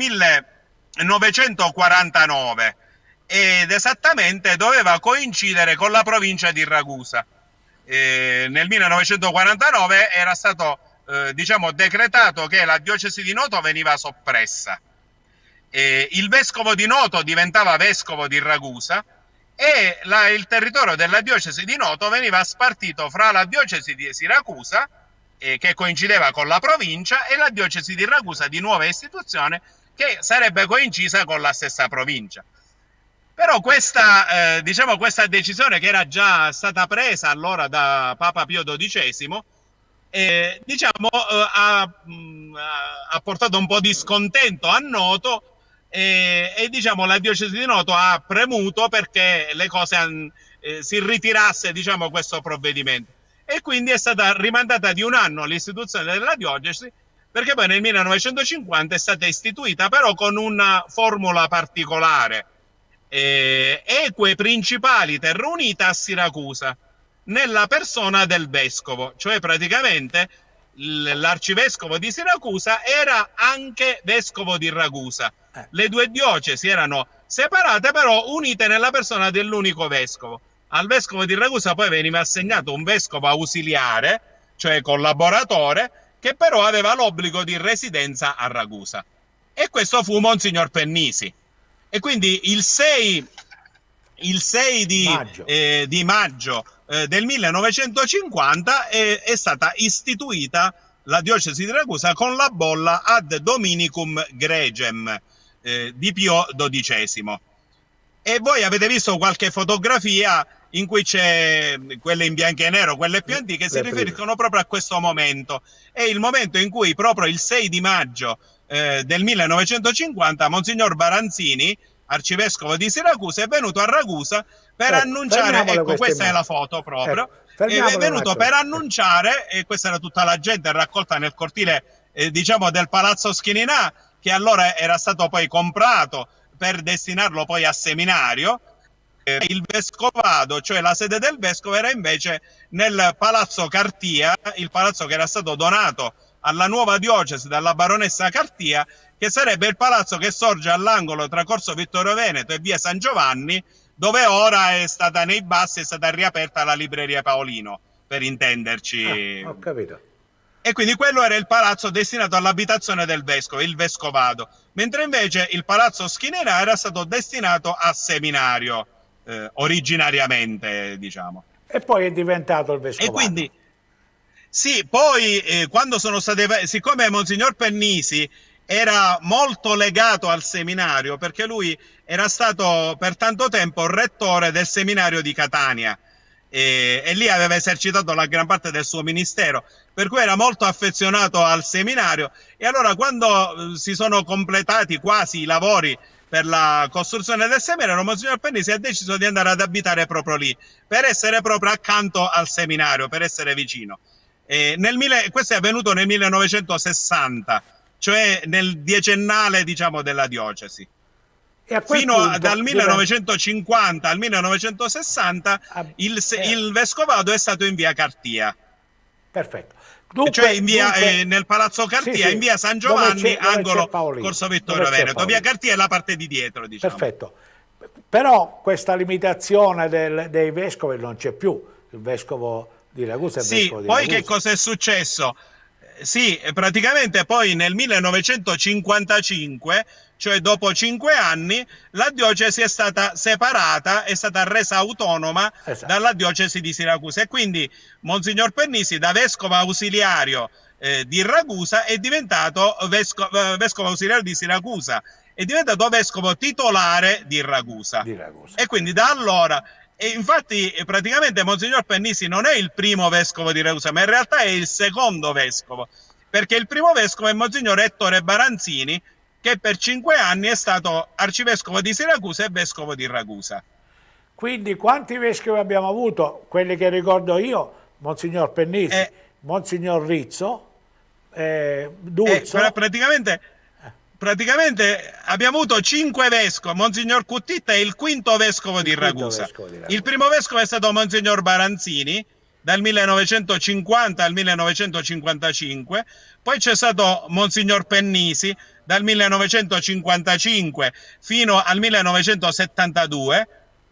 millenovecentoquarantanove ed esattamente doveva coincidere con la provincia di Ragusa. Eh, nel millenovecentoquarantanove era stato eh, diciamo decretato che la diocesi di Noto veniva soppressa. Eh, il vescovo di Noto diventava vescovo di Ragusa e la, il territorio della diocesi di Noto veniva spartito fra la diocesi di Siracusa, eh, che coincideva con la provincia, e la diocesi di Ragusa, di nuova istituzione, che sarebbe coincisa con la stessa provincia. Però questa, eh, diciamo, questa decisione, che era già stata presa allora da Papa Pio dodicesimo, eh, diciamo, eh, ha, mh, ha portato un po' di scontento a Noto, e, e diciamo la diocesi di Noto ha premuto perché le cose han, eh, si ritirasse, diciamo, questo provvedimento, e quindi è stata rimandata di un anno l'istituzione della diocesi, perché poi nel millenovecentocinquanta è stata istituita, però con una formula particolare. Eh, eque principaliter unita a Siracusa, nella persona del vescovo, cioè praticamente l'arcivescovo di Siracusa era anche vescovo di Ragusa. Le due diocesi erano separate, però unite nella persona dell'unico vescovo. Al vescovo di Ragusa poi veniva assegnato un vescovo ausiliare, cioè collaboratore, che però aveva l'obbligo di residenza a Ragusa. E questo fu Monsignor Pennisi. E quindi il sei, il sei di maggio, eh, di maggio eh, del millenovecentocinquanta è, è stata istituita la diocesi di Ragusa con la bolla ad Dominicum Gregem eh, di Pio dodicesimo. E voi avete visto qualche fotografia in cui c'è quelle in bianco e nero, quelle più antiche, che si riferiscono proprio a questo momento. È il momento in cui proprio il sei di maggio Eh, del millenovecentocinquanta Monsignor Baranzini, arcivescovo di Siracusa, è venuto a Ragusa per eh, annunciare, ecco questa è la foto proprio, eh, è venuto per annunciare, e questa era tutta la gente raccolta nel cortile eh, diciamo del Palazzo Schininà, che allora era stato poi comprato per destinarlo poi a seminario. Eh, il vescovado, cioè la sede del vescovo, era invece nel Palazzo Cartia, il palazzo che era stato donato alla nuova diocesi dalla baronessa Cartia, che sarebbe il palazzo che sorge all'angolo tra Corso Vittorio Veneto e via San Giovanni, dove ora è stata nei bassi, è stata riaperta la libreria Paolino, per intenderci. Ah, ho capito. E quindi quello era il palazzo destinato all'abitazione del vescovo, il vescovado, mentre invece il palazzo Schinerà era stato destinato a seminario, eh, originariamente, diciamo. E poi è diventato il vescovato. E quindi sì, poi eh, quando sono state, siccome Monsignor Pennisi era molto legato al seminario, perché lui era stato per tanto tempo rettore del seminario di Catania e, e lì aveva esercitato la gran parte del suo ministero, per cui era molto affezionato al seminario. E allora quando eh, si sono completati quasi i lavori per la costruzione del seminario, Monsignor Pennisi ha deciso di andare ad abitare proprio lì, per essere proprio accanto al seminario, per essere vicino. Eh, nel mille, questo è avvenuto nel millenovecentosessanta, cioè nel decennale, diciamo, della diocesi. E a quel Fino punto, a, dal millenovecentocinquanta al millenovecentosessanta ah, il, eh, il vescovado è stato in via Cartia. Perfetto. Dunque, cioè in via, dunque, eh, nel Palazzo Cartia, sì, sì, in via San dove Giovanni, c'è- dove angolo c'è Paolino, Corso dove Vittorio c'è Veneto. Paolino. Via Cartia è la parte di dietro, diciamo. Perfetto. Però questa limitazione del- dei vescovi non c'è più. Il vescovo di Ragusa è il Sì, vescovo di poi Ragusa. che cosa è successo? Eh, Sì, praticamente poi nel millenovecentocinquantacinque, cioè dopo cinque anni, la diocesi è stata separata, è stata resa autonoma Esatto. dalla diocesi di Siracusa, e quindi Monsignor Pennisi, da vescovo ausiliario eh, di Ragusa, è diventato vesco- eh, vescovo ausiliario di Siracusa, è diventato vescovo titolare di Ragusa. Di Ragusa. E quindi da allora, e infatti eh, praticamente Monsignor Pennisi non è il primo vescovo di Ragusa, ma in realtà è il secondo vescovo, perché il primo vescovo è Monsignor Ettore Baranzini, che per cinque anni è stato arcivescovo di Siracusa e vescovo di Ragusa. Quindi quanti vescovi abbiamo avuto? Quelli che ricordo io, Monsignor Pennisi, Eh. Monsignor Rizzo, eh, E D'Urso. pra- praticamente, praticamente abbiamo avuto cinque vescovi. Monsignor Cuttitta è il quinto vescovo di quinto Ragusa. vescovo di Ragusa. Il primo vescovo è stato Monsignor Baranzini dal millenovecentocinquanta al millenovecentocinquantacinque, poi c'è stato Monsignor Pennisi dal millenovecentocinquantacinque fino al millenovecentosettantadue,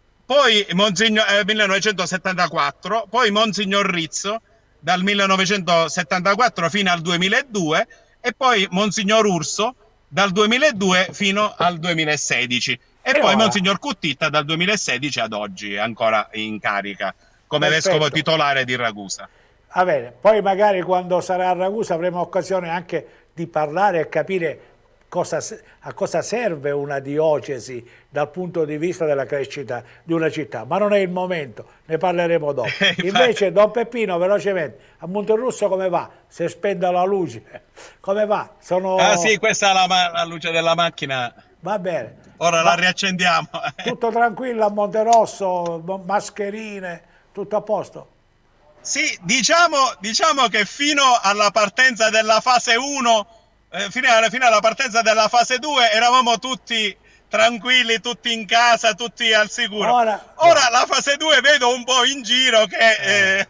poi Monsignor, eh, millenovecentosettantaquattro, poi Monsignor Rizzo dal millenovecentosettantaquattro fino al duemiladue, e poi Monsignor Urso dal duemiladue fino al duemilasedici, e, E poi ora? Monsignor Cuttitta dal duemilasedici ad oggi ancora in carica come Perfetto. vescovo titolare di Ragusa. Va bene, poi magari quando sarà a Ragusa avremo occasione anche di parlare e capire cosa, a cosa serve una diocesi dal punto di vista della crescita di una città, ma non è il momento, ne parleremo dopo. Invece Don Peppino, velocemente, a Monterusso come va? Se spenda la luce, come va? Sono... Ah sì, questa è la, ma- la luce della macchina, Va bene. ora Ma la riaccendiamo. tutto tranquillo a Monterosso, mascherine, tutto a posto? Sì, diciamo, diciamo che fino alla partenza della fase uno, eh, fino, alla, fino alla partenza della fase due, eravamo tutti tranquilli, tutti in casa, tutti al sicuro. Ora- Ora la fase due vedo un po' in giro che eh,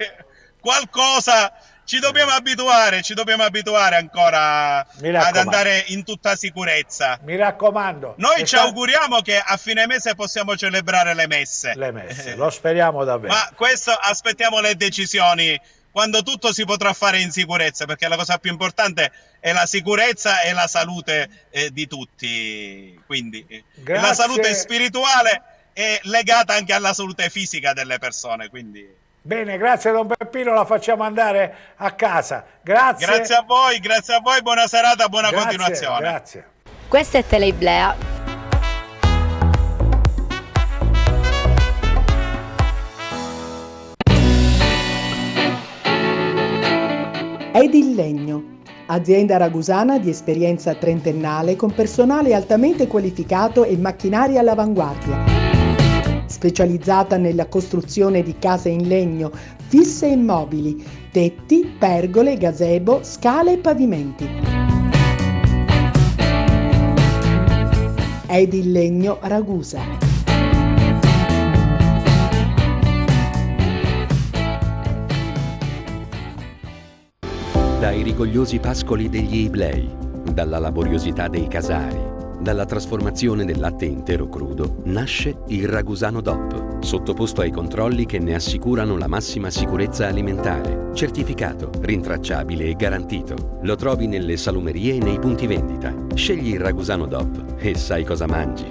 qualcosa ci dobbiamo abituare, ci dobbiamo abituare ancora Mi ad raccomando. andare in tutta sicurezza. Mi raccomando. Noi è ci sta- auguriamo che a fine mese possiamo celebrare le messe. Le messe, lo speriamo davvero. Ma questo aspettiamo le decisioni quando tutto si potrà fare in sicurezza, perché la cosa più importante è la sicurezza e la salute eh, di tutti. Quindi eh, Grazie. la salute spirituale è legata anche alla salute fisica delle persone. Quindi Bene, grazie Don Peppino, la facciamo andare a casa. Grazie. grazie a voi, grazie a voi, buona serata, buona Grazie, continuazione. Grazie. Questa è Teleiblea. Edillegno, azienda ragusana di esperienza trentennale con personale altamente qualificato e macchinari all'avanguardia. Specializzata nella costruzione di case in legno, fisse e mobili, tetti, pergole, gazebo, scale e pavimenti. Edillegno Ragusa. Dai rigogliosi pascoli degli Iblei, dalla laboriosità dei casari, dalla trasformazione del latte intero crudo, nasce il Ragusano D O P, sottoposto ai controlli che ne assicurano la massima sicurezza alimentare, certificato, rintracciabile e garantito. Lo trovi nelle salumerie e nei punti vendita. Scegli il Ragusano D O P e sai cosa mangi.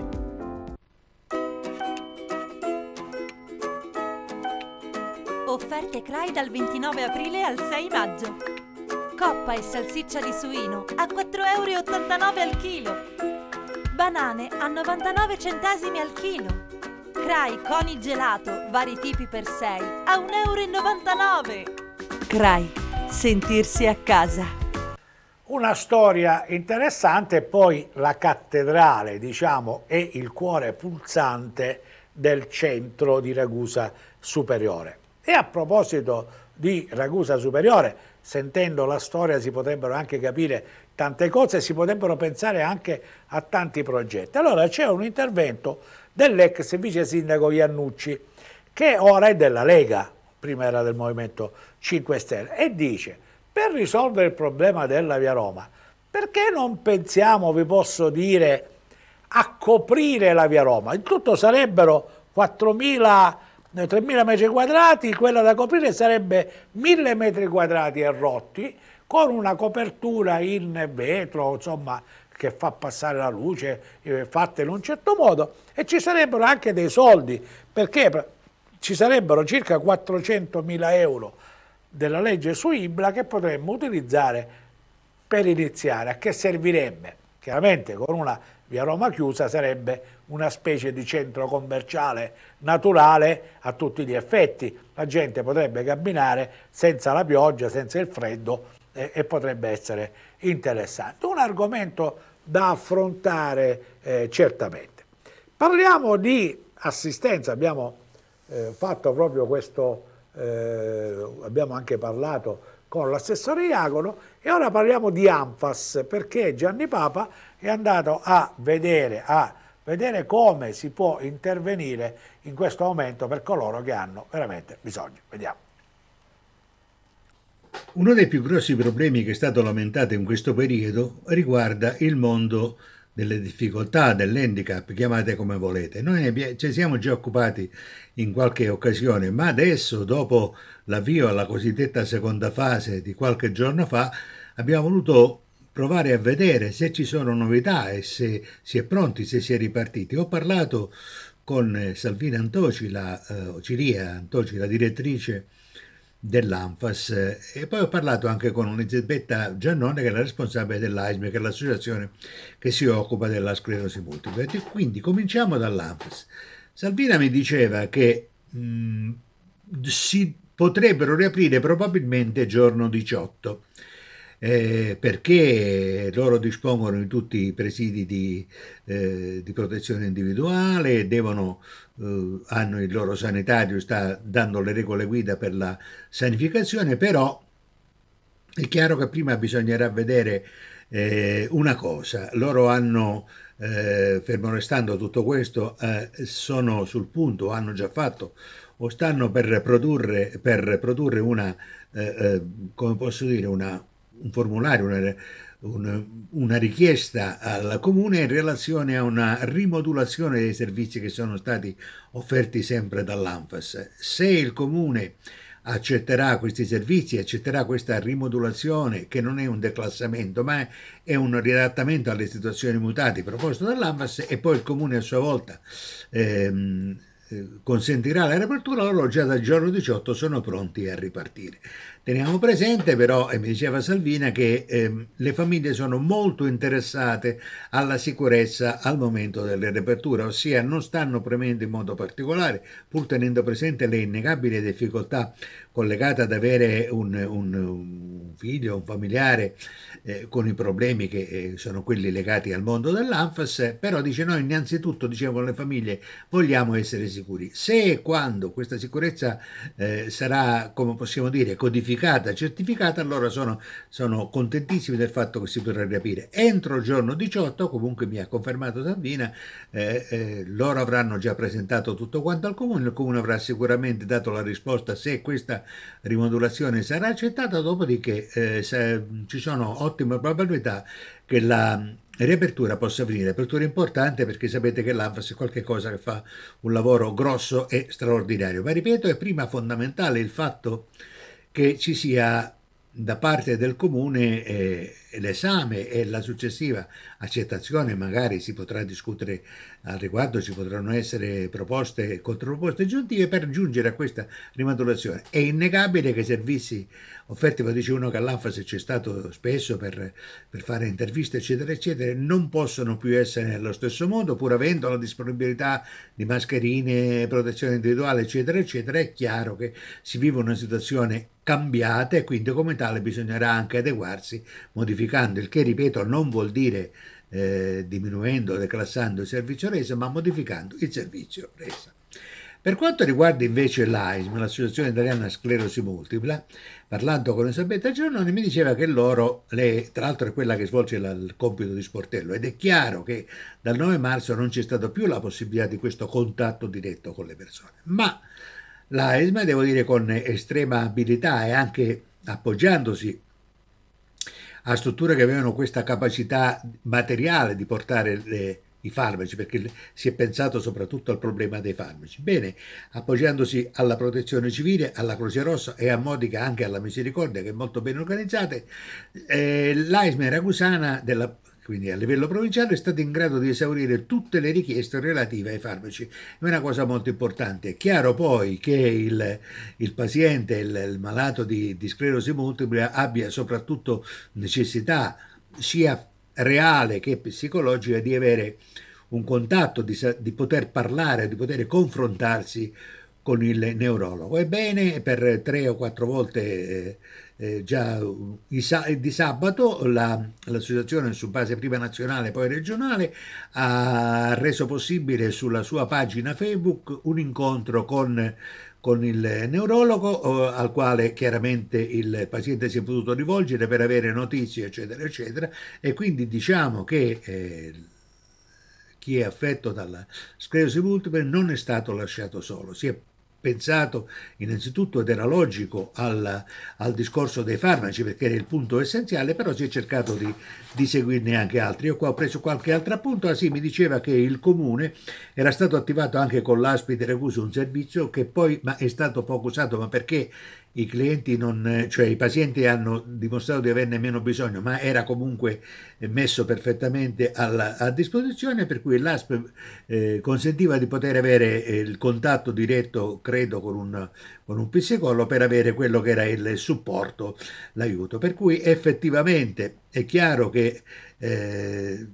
Offerte C R A I dal ventinove aprile al sei maggio. Coppa e salsiccia di suino a quattro e ottantanove euro al chilo. Banane a novantanove centesimi al chilo. C R A I coni gelato, vari tipi per sei a un euro e novantanove. C R A I, sentirsi a casa. Una storia interessante, poi la cattedrale, diciamo, è il cuore pulsante del centro di Ragusa Superiore. E a proposito di Ragusa Superiore, sentendo la storia si potrebbero anche capire tante cose, si potrebbero pensare anche a tanti progetti. Allora c'è un intervento dell'ex vice sindaco Iannucci, che ora è della Lega, prima era del Movimento cinque Stelle, e dice: per risolvere il problema della Via Roma, perché non pensiamo, vi posso dire, a coprire la Via Roma? In tutto sarebbero quattromila, tremila metri quadrati, quella da coprire sarebbe mille metri quadrati e rotti, con una copertura in vetro, insomma, che fa passare la luce, eh, fatta in un certo modo, e ci sarebbero anche dei soldi, perché ci sarebbero circa quattrocentomila euro della legge su Ibla che potremmo utilizzare per iniziare. A che servirebbe? Chiaramente con una Via Roma chiusa sarebbe una specie di centro commerciale naturale a tutti gli effetti. La gente potrebbe camminare senza la pioggia, senza il freddo e, e potrebbe essere interessante. Un argomento da affrontare eh, certamente. Parliamo di assistenza, abbiamo eh, fatto proprio questo, eh, abbiamo anche parlato con l'assessore Iacono e ora parliamo di ANFAS, perché Gianni Papa è andato a vedere, a vedere come si può intervenire in questo momento per coloro che hanno veramente bisogno. Vediamo. Uno dei più grossi problemi che è stato lamentato in questo periodo riguarda il mondo delle difficoltà, dell'handicap, chiamate come volete. Noi ne ci siamo già occupati in qualche occasione, ma adesso, dopo l'avvio alla cosiddetta seconda fase di qualche giorno fa, abbiamo voluto provare a vedere se ci sono novità e se si è pronti, se si è ripartiti. Ho parlato con Salvina Antoci, la uh, Ciria Antoci, la direttrice dell'ANFAS, e poi ho parlato anche con Elisabetta Giannone, che è la responsabile dell'A I S M, che è l'associazione che si occupa della sclerosi multipla. E quindi cominciamo dall'ANFAS. Salvina mi diceva che mh, si potrebbero riaprire probabilmente giorno diciotto, eh, perché loro dispongono di tutti i presidi di, eh, di protezione individuale, devono, eh, hanno il loro sanitario, sta dando le regole guida per la sanificazione, però è chiaro che prima bisognerà vedere eh, una cosa. Loro hanno, eh, fermo restando tutto questo, eh, sono sul punto, hanno già fatto o stanno per produrre, per produrre una, eh, eh, come posso dire, una un formulario, una, una, una richiesta al comune in relazione a una rimodulazione dei servizi che sono stati offerti sempre dall'ANFAS. Se il comune accetterà questi servizi, accetterà questa rimodulazione, che non è un declassamento ma è un riadattamento alle situazioni mutate proposto dall'ANFAS, e poi il comune a sua volta ehm, consentirà la riapertura, loro già dal giorno diciotto sono pronti a ripartire. Teniamo presente però, e mi diceva Salvina, che ehm, le famiglie sono molto interessate alla sicurezza al momento della riapertura, ossia non stanno premendo in modo particolare, pur tenendo presente le innegabili difficoltà collegate ad avere un, un, un figlio, un familiare eh, con i problemi che eh, sono quelli legati al mondo dell'ANFAS, però dice noi innanzitutto, dicevano le famiglie, vogliamo essere sicuri. Se e quando questa sicurezza eh, sarà, come possiamo dire, codificata, certificata, allora sono, sono contentissimi del fatto che si potrà riaprire. Entro il giorno diciotto, comunque mi ha confermato Salvina, eh, eh, loro avranno già presentato tutto quanto al comune, il comune avrà sicuramente dato la risposta se questa rimodulazione sarà accettata, dopodiché eh, se, ci sono ottime probabilità che la riapertura possa avvenire. Apertura importante perché sapete che l'ANFAS è qualcosa che fa un lavoro grosso e straordinario, ma ripeto, è prima fondamentale il fatto che ci sia da parte del comune eh, l'esame e la successiva accettazione. Magari si potrà discutere al riguardo, ci potranno essere proposte e controproposte aggiuntive per giungere a questa rimodulazione. È innegabile che i servizi offerti, ma dice uno che all'ANFAS c'è stato spesso per, per fare interviste eccetera eccetera, non possono più essere nello stesso modo, pur avendo la disponibilità di mascherine, protezione individuale eccetera eccetera. È chiaro che si vive una situazione cambiata e quindi come tale bisognerà anche adeguarsi modificando, il che ripeto non vuol dire eh, diminuendo o declassando il servizio reso, ma modificando il servizio reso. Per quanto riguarda invece l'A I S M, l'Associazione Italiana Sclerosi Multipla, parlando con Elisabetta Giannone mi diceva che loro, lei, tra l'altro è quella che svolge la, il compito di sportello, ed è chiaro che dal nove marzo non c'è stata più la possibilità di questo contatto diretto con le persone, ma l'A I S M, devo dire con estrema abilità e anche appoggiandosi a strutture che avevano questa capacità materiale di portare le, i farmaci, perché si è pensato soprattutto al problema dei farmaci. Bene, appoggiandosi alla Protezione Civile, alla Croce Rossa e a Modica anche alla Misericordia, che è molto ben organizzate, eh, l'A I S M Ragusana, della, quindi a livello provinciale, è stata in grado di esaurire tutte le richieste relative ai farmaci. È una cosa molto importante. È chiaro poi che il, il paziente, il, il malato di, di sclerosi multipla abbia soprattutto necessità sia reale che psicologica di avere un contatto, di, di poter parlare, di poter confrontarsi con il neurologo. Ebbene, per tre o quattro volte eh, eh, già di, di sabato la, l'associazione su base prima nazionale poi regionale ha reso possibile sulla sua pagina Facebook un incontro con con il neurologo, eh, al quale chiaramente il paziente si è potuto rivolgere per avere notizie, eccetera, eccetera, e quindi diciamo che eh, chi è affetto dalla sclerosi multipla non è stato lasciato solo. Si è pensato innanzitutto, ed era logico, al, al discorso dei farmaci, perché era il punto essenziale, però si è cercato di, di seguirne anche altri. Io qua ho preso qualche altro appunto. Ah sì, mi diceva che il comune era stato attivato anche con l'A S P I di Ragusa, un servizio che poi ma è stato poco usato, ma perché i clienti non, cioè i pazienti hanno dimostrato di averne meno bisogno, ma era comunque messo perfettamente alla, a disposizione, per cui l'A S P I eh, consentiva di poter avere eh, il contatto diretto, credo, con un, con un psicologo per avere quello che era il supporto, l'aiuto. Per cui effettivamente è chiaro che eh,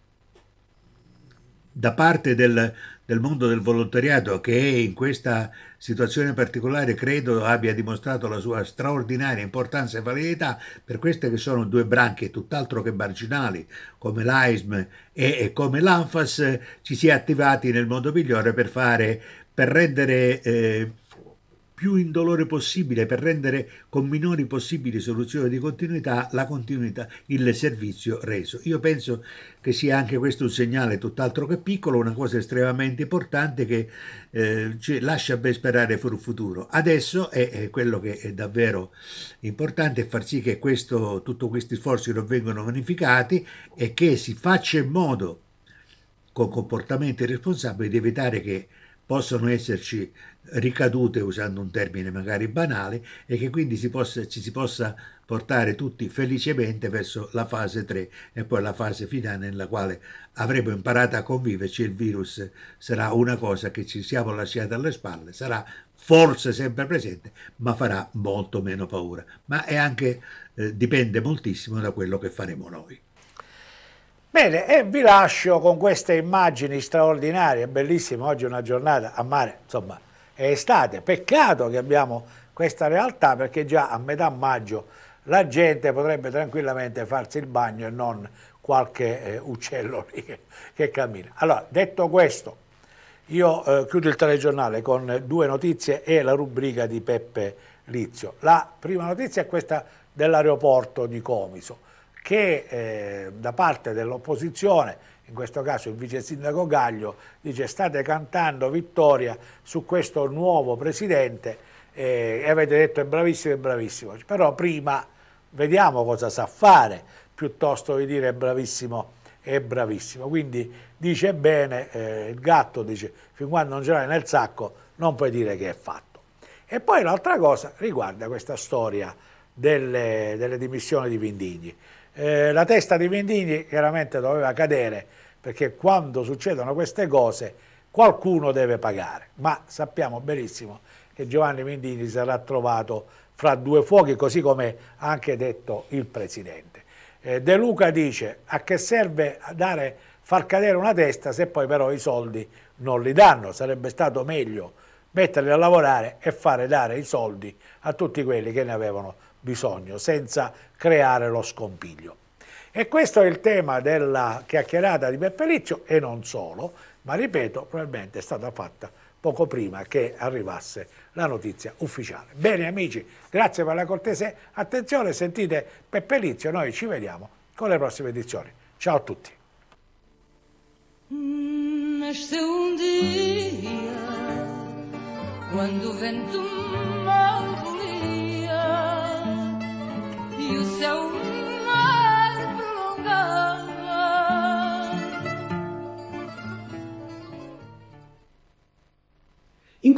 da parte del, del mondo del volontariato, che in questa situazione particolare credo abbia dimostrato la sua straordinaria importanza e validità, per queste che sono due branche tutt'altro che marginali come l'A I S M e, e come l'ANFAS, ci si è attivati nel modo migliore per fare, per rendere eh, più indolore possibile, per rendere con minori possibili soluzioni di continuità la continuità, il servizio reso. Io penso che sia anche questo un segnale tutt'altro che piccolo, una cosa estremamente importante che eh, ci lascia ben sperare per un futuro. Adesso è, è quello che è davvero importante, è far sì che questo, tutti questi sforzi non vengano vanificati e che si faccia in modo, con comportamenti responsabili, di evitare che possono esserci ricadute, usando un termine magari banale, e che quindi si possa, ci si possa portare tutti felicemente verso la fase tre e poi la fase finale, nella quale avremo imparato a conviverci. Il virus sarà una cosa che ci siamo lasciati alle spalle, sarà forse sempre presente, ma farà molto meno paura. Ma è anche eh, dipende moltissimo da quello che faremo noi. Bene, e vi lascio con queste immagini straordinarie, bellissime. Oggi è una giornata a mare, insomma, è estate. Peccato che abbiamo questa realtà, perché già a metà maggio la gente potrebbe tranquillamente farsi il bagno e non qualche eh, uccello lì che, che cammina. Allora, detto questo, io eh, chiudo il telegiornale con due notizie e la rubrica di Peppe Lizio. La prima notizia è questa dell'aeroporto di Comiso, che eh, da parte dell'opposizione, in questo caso il vice sindaco Gaglio, dice: state cantando vittoria su questo nuovo presidente eh, e avete detto è bravissimo, è bravissimo, però prima vediamo cosa sa fare, piuttosto di dire è bravissimo, è bravissimo. Quindi dice bene, eh, il gatto dice: fin quando non ce l'hai nel sacco non puoi dire che è fatto. E poi l'altra cosa riguarda questa storia delle, delle dimissioni di Vindigni. Eh, la testa di Vindigni chiaramente doveva cadere, perché quando succedono queste cose qualcuno deve pagare, ma sappiamo benissimo che Giovanni Vindigni sarà trovato fra due fuochi, così come ha anche detto il Presidente. Eh, De Luca dice: a che serve dare, far cadere una testa se poi però i soldi non li danno? Sarebbe stato meglio metterli a lavorare e fare dare i soldi a tutti quelli che ne avevano bisogno, senza creare lo scompiglio. E questo è il tema della chiacchierata di Peppe Lizio, e non solo, ma ripeto, probabilmente è stata fatta poco prima che arrivasse la notizia ufficiale. Bene amici, grazie per la cortese attenzione, sentite Peppe Lizio, noi ci vediamo con le prossime edizioni. Ciao a tutti. Nasceu um dia quando o vento mal e o céu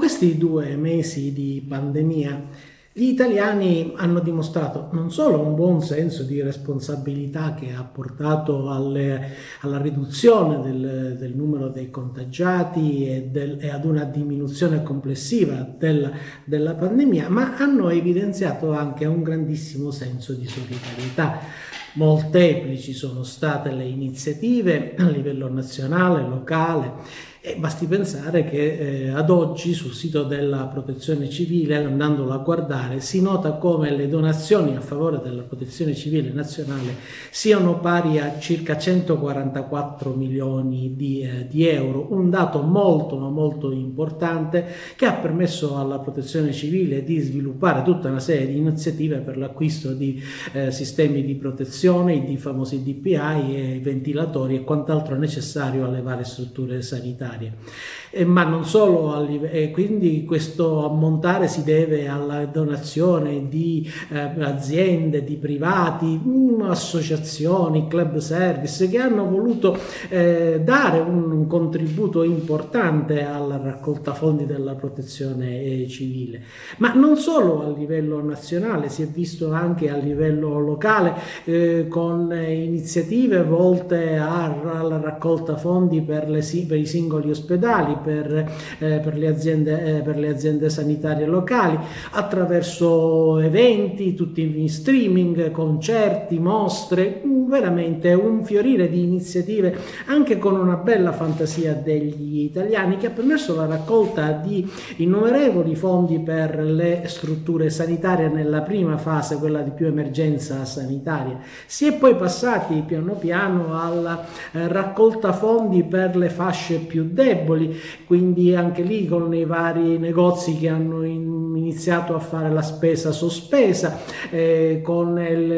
questi due mesi di pandemia gli italiani hanno dimostrato non solo un buon senso di responsabilità che ha portato alle, alla riduzione del, del numero dei contagiati e, del, e ad una diminuzione complessiva del, della pandemia, ma hanno evidenziato anche un grandissimo senso di solidarietà. Molteplici sono state le iniziative a livello nazionale, locale, e basti pensare che eh, ad oggi sul sito della Protezione Civile, andandolo a guardare, si nota come le donazioni a favore della Protezione Civile nazionale siano pari a circa centoquarantaquattro milioni di, eh, di euro, un dato molto ma molto importante che ha permesso alla Protezione Civile di sviluppare tutta una serie di iniziative per l'acquisto di eh, sistemi di protezione, i famosi D P I, e ventilatori e quant'altro necessario alle varie strutture sanitarie. Eh, ma non solo, e quindi questo ammontare si deve alla donazione di eh, aziende, di privati, mh, associazioni, club service che hanno voluto eh, dare un, un contributo importante alla raccolta fondi della protezione eh, civile. Ma non solo a livello nazionale, si è visto anche a livello locale eh, con iniziative volte a, alla raccolta fondi per, le, per i singoli ospedali, per, eh, per, le aziende, eh, per le aziende sanitarie locali, attraverso eventi, tutti in streaming, concerti, mostre, veramente un fiorire di iniziative, anche con una bella fantasia degli italiani, che ha permesso la raccolta di innumerevoli fondi per le strutture sanitarie nella prima fase, quella di più emergenza sanitaria. Si è poi passati piano piano alla eh, raccolta fondi per le fasce più deboli, quindi anche lì con i vari negozi che hanno in, iniziato a fare la spesa sospesa, eh, con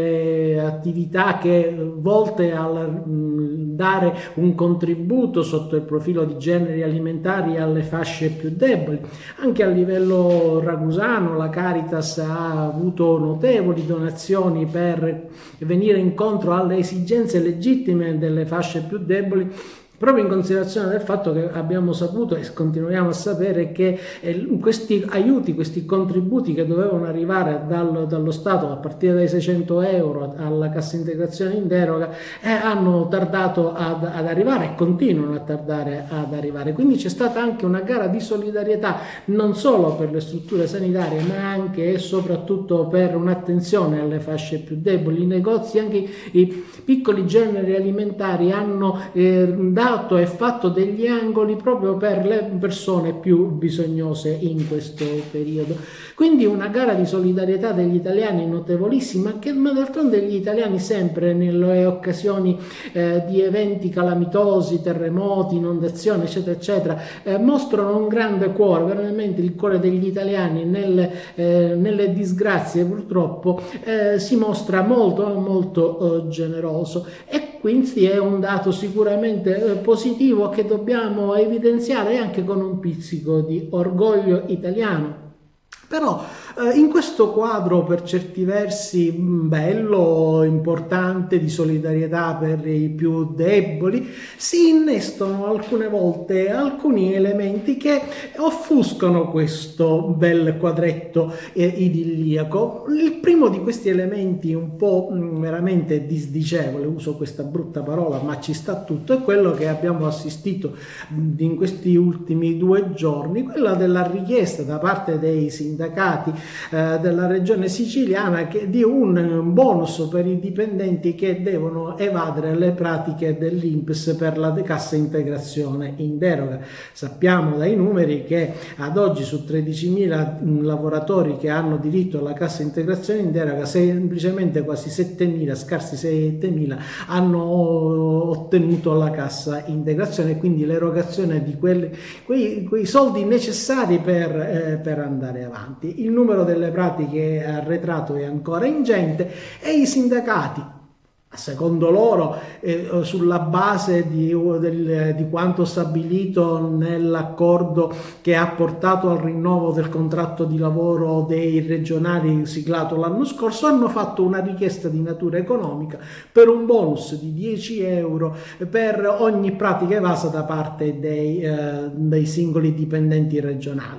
le attività che volte a dare un contributo sotto il profilo di generi alimentari alle fasce più deboli. Anche a livello ragusano la Caritas ha avuto notevoli donazioni per venire incontro alle esigenze legittime delle fasce più deboli, proprio in considerazione del fatto che abbiamo saputo e continuiamo a sapere che eh, questi aiuti, questi contributi che dovevano arrivare dal, dallo Stato a partire dai seicento euro alla cassa integrazione in deroga eh, hanno tardato ad, ad arrivare e continuano a tardare ad arrivare. Quindi c'è stata anche una gara di solidarietà non solo per le strutture sanitarie, ma anche e soprattutto per un'attenzione alle fasce più deboli. I negozi, anche i piccoli generi alimentari hanno eh, dato e fatto degli angoli proprio per le persone più bisognose in questo periodo. Quindi una gara di solidarietà degli italiani notevolissima, che ma d'altronde gli italiani sempre nelle occasioni eh, di eventi calamitosi, terremoti, inondazioni, eccetera, eccetera, eh, mostrano un grande cuore, veramente il cuore degli italiani nelle, eh, nelle disgrazie purtroppo eh, si mostra molto, molto eh, generoso, e quindi è un dato sicuramente eh, positivo che dobbiamo evidenziare anche con un pizzico di orgoglio italiano. Però eh, in questo quadro per certi versi bello, importante, di solidarietà per i più deboli, si innestano alcune volte alcuni elementi che offuscano questo bel quadretto eh, idilliaco. Il primo di questi elementi, un po' mh, veramente disdicevole, uso questa brutta parola ma ci sta tutto, è quello che abbiamo assistito mh, in questi ultimi due giorni, quella della richiesta da parte dei sindacati eh, della regione siciliana che di un bonus per i dipendenti che devono evadere le pratiche dell'I N P S per la cassa integrazione in deroga. Sappiamo dai numeri che ad oggi su tredicimila lavoratori che hanno diritto alla cassa integrazione in deroga, semplicemente quasi settemila, scarsi settemila hanno ottenuto la cassa integrazione, quindi l'erogazione di quelli, quei, quei soldi necessari per, eh, per andare avanti. Il numero delle pratiche arretrato è ancora ingente e i sindacati, secondo loro, eh, sulla base di, del, di quanto stabilito nell'accordo che ha portato al rinnovo del contratto di lavoro dei regionali siglato l'anno scorso, hanno fatto una richiesta di natura economica per un bonus di dieci euro per ogni pratica evasa da parte dei, eh, dei singoli dipendenti regionali.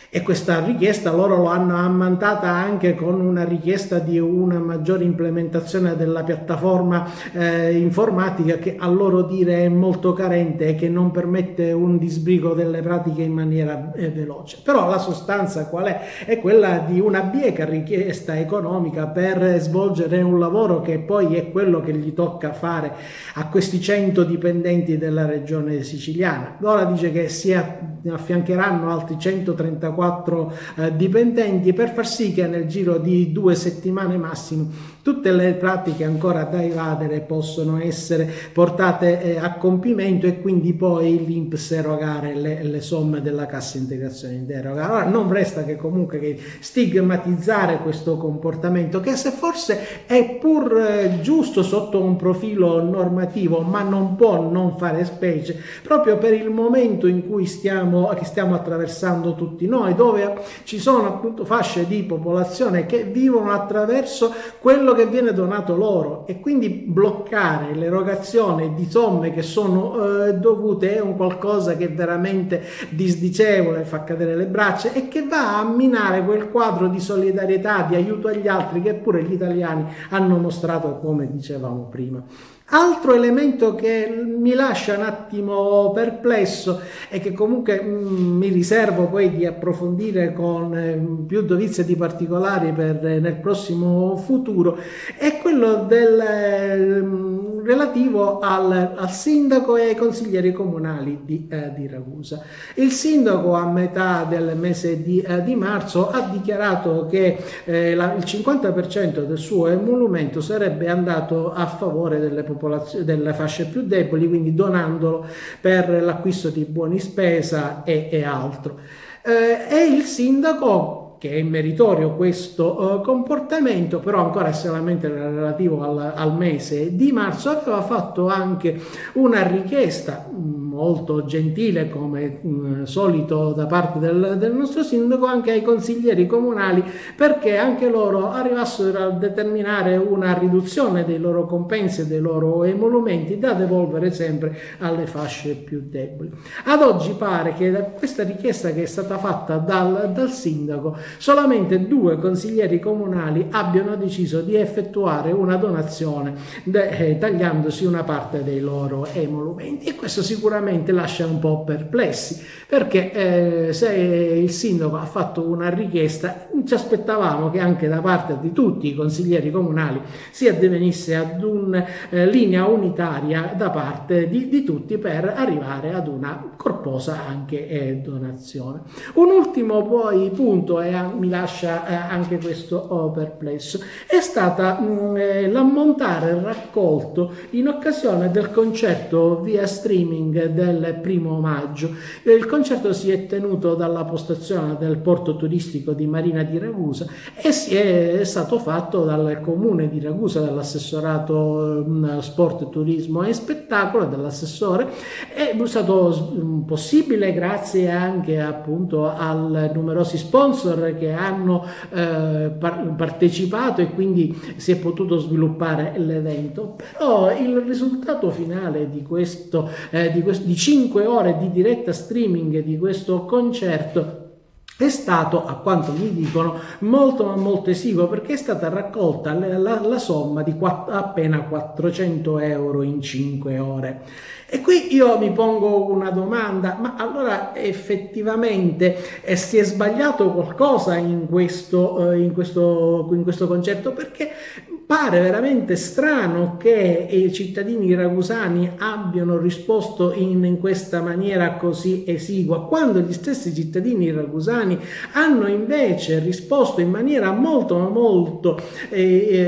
E questa richiesta loro lo hanno ammantata anche con una richiesta di una maggiore implementazione della piattaforma eh, informatica, che a loro dire è molto carente e che non permette un disbrigo delle pratiche in maniera eh, veloce. Però la sostanza qual è? È quella di una bieca richiesta economica per svolgere un lavoro che poi è quello che gli tocca fare a questi cento dipendenti della regione siciliana. Ora dice che si affiancheranno altri centotrentaquattro eh, dipendenti per far sì che nel giro di due settimane massimo tutte le pratiche ancora da evadere possono essere portate eh, a compimento e quindi poi l'I N P S erogare le, le somme della cassa integrazione in deroga. Allora non resta che comunque che stigmatizzare questo comportamento, che se forse è pur eh, giusto sotto un profilo normativo, ma non può non fare specie proprio per il momento in cui stiamo, che stiamo attraversando tutti noi, dove ci sono appunto fasce di popolazione che vivono attraverso quello che viene donato loro, e quindi bloccare l'erogazione di somme che sono eh, dovute è un qualcosa che è veramente disdicevole, fa cadere le braccia e che va a minare quel quadro di solidarietà, di aiuto agli altri che pure gli italiani hanno mostrato, come dicevamo prima. Altro elemento che mi lascia un attimo perplesso e che comunque mh, mi riservo poi di approfondire con eh, più dovizie di particolari per eh, nel prossimo futuro è quello del, eh, relativo al, al sindaco e ai consiglieri comunali di, eh, di Ragusa. Il sindaco a metà del mese di, eh, di marzo ha dichiarato che eh, la, il cinquanta per cento del suo emolumento sarebbe andato a favore delle popolazioni, delle fasce più deboli, quindi donandolo per l'acquisto di buoni spesa e, e altro. Eh, e il sindaco, che è meritorio questo uh, comportamento, però ancora solamente relativo al, al mese di marzo, aveva fatto anche una richiesta molto gentile, come mh, solito da parte del, del nostro sindaco, anche ai consiglieri comunali, perché anche loro arrivassero a determinare una riduzione dei loro compensi e dei loro emolumenti da devolvere sempre alle fasce più deboli. Ad oggi pare che da questa richiesta che è stata fatta dal, dal sindaco, solamente due consiglieri comunali abbiano deciso di effettuare una donazione de, eh, tagliandosi una parte dei loro emolumenti, e questo sicuramente lascia un po' perplessi, perché eh, se il sindaco ha fatto una richiesta, ci aspettavamo che anche da parte di tutti i consiglieri comunali si addivenisse ad una eh, linea unitaria da parte di, di tutti per arrivare ad una corposa anche eh, donazione. Un ultimo poi punto, e eh, mi lascia eh, anche questo oh, perplesso, è stata mh, eh, l'ammontare raccolto in occasione del concerto via streaming del primo maggio. Il concerto si è tenuto dalla postazione del porto turistico di Marina di Ragusa e si è, è stato fatto dal comune di Ragusa, dall'assessorato sport, turismo e spettacolo, dell'assessore. È stato possibile grazie anche appunto ai numerosi sponsor che hanno eh, par- partecipato, e quindi si è potuto sviluppare l'evento. Però il risultato finale di questo, eh, di questo di cinque ore di diretta streaming di questo concerto è stato, a quanto mi dicono, molto molto esiguo, perché è stata raccolta la, la, la somma di quattro, appena quattrocento euro in cinque ore. E qui io mi pongo una domanda: ma allora effettivamente eh, si è sbagliato qualcosa in questo, eh, in questo, in questo concerto? Perché pare veramente strano che i cittadini ragusani abbiano risposto in, in questa maniera così esigua, quando gli stessi cittadini ragusani hanno invece risposto in maniera molto molto eh,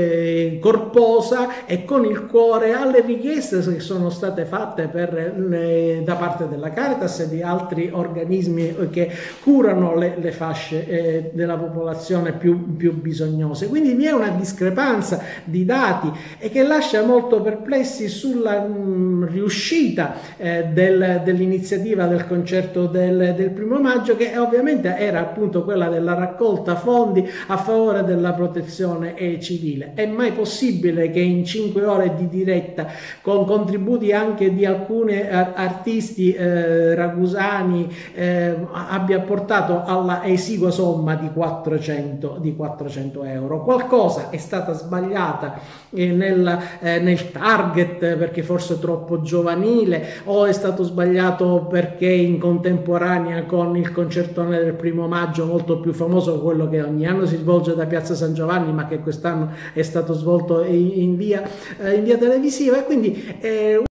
eh, corposa e con il cuore alle richieste che sono state fatte per, eh, da parte della Caritas e di altri organismi che curano le, le fasce eh, della popolazione più, più bisognose. Quindi vi è una discrepanza di dati e che lascia molto perplessi sulla mh, riuscita eh, del, dell'iniziativa del concerto del, del primo maggio, che ovviamente era appunto quella della raccolta fondi a favore della protezione eh, civile. È mai possibile che in cinque ore di diretta, con contributi anche di alcuni artisti eh, ragusani, eh, abbia portato alla esigua somma di quattrocento, di quattrocento euro? Qualcosa è stata sbagliata eh, nel, eh, nel target, perché forse troppo giovanile, o è stato sbagliato perché in contemporanea con il concertone del primo maggio, molto più famoso, quello che ogni anno si svolge da Piazza San Giovanni ma che quest'anno è stato svolto in, in, via, eh, in via televisiva, e quindi eh,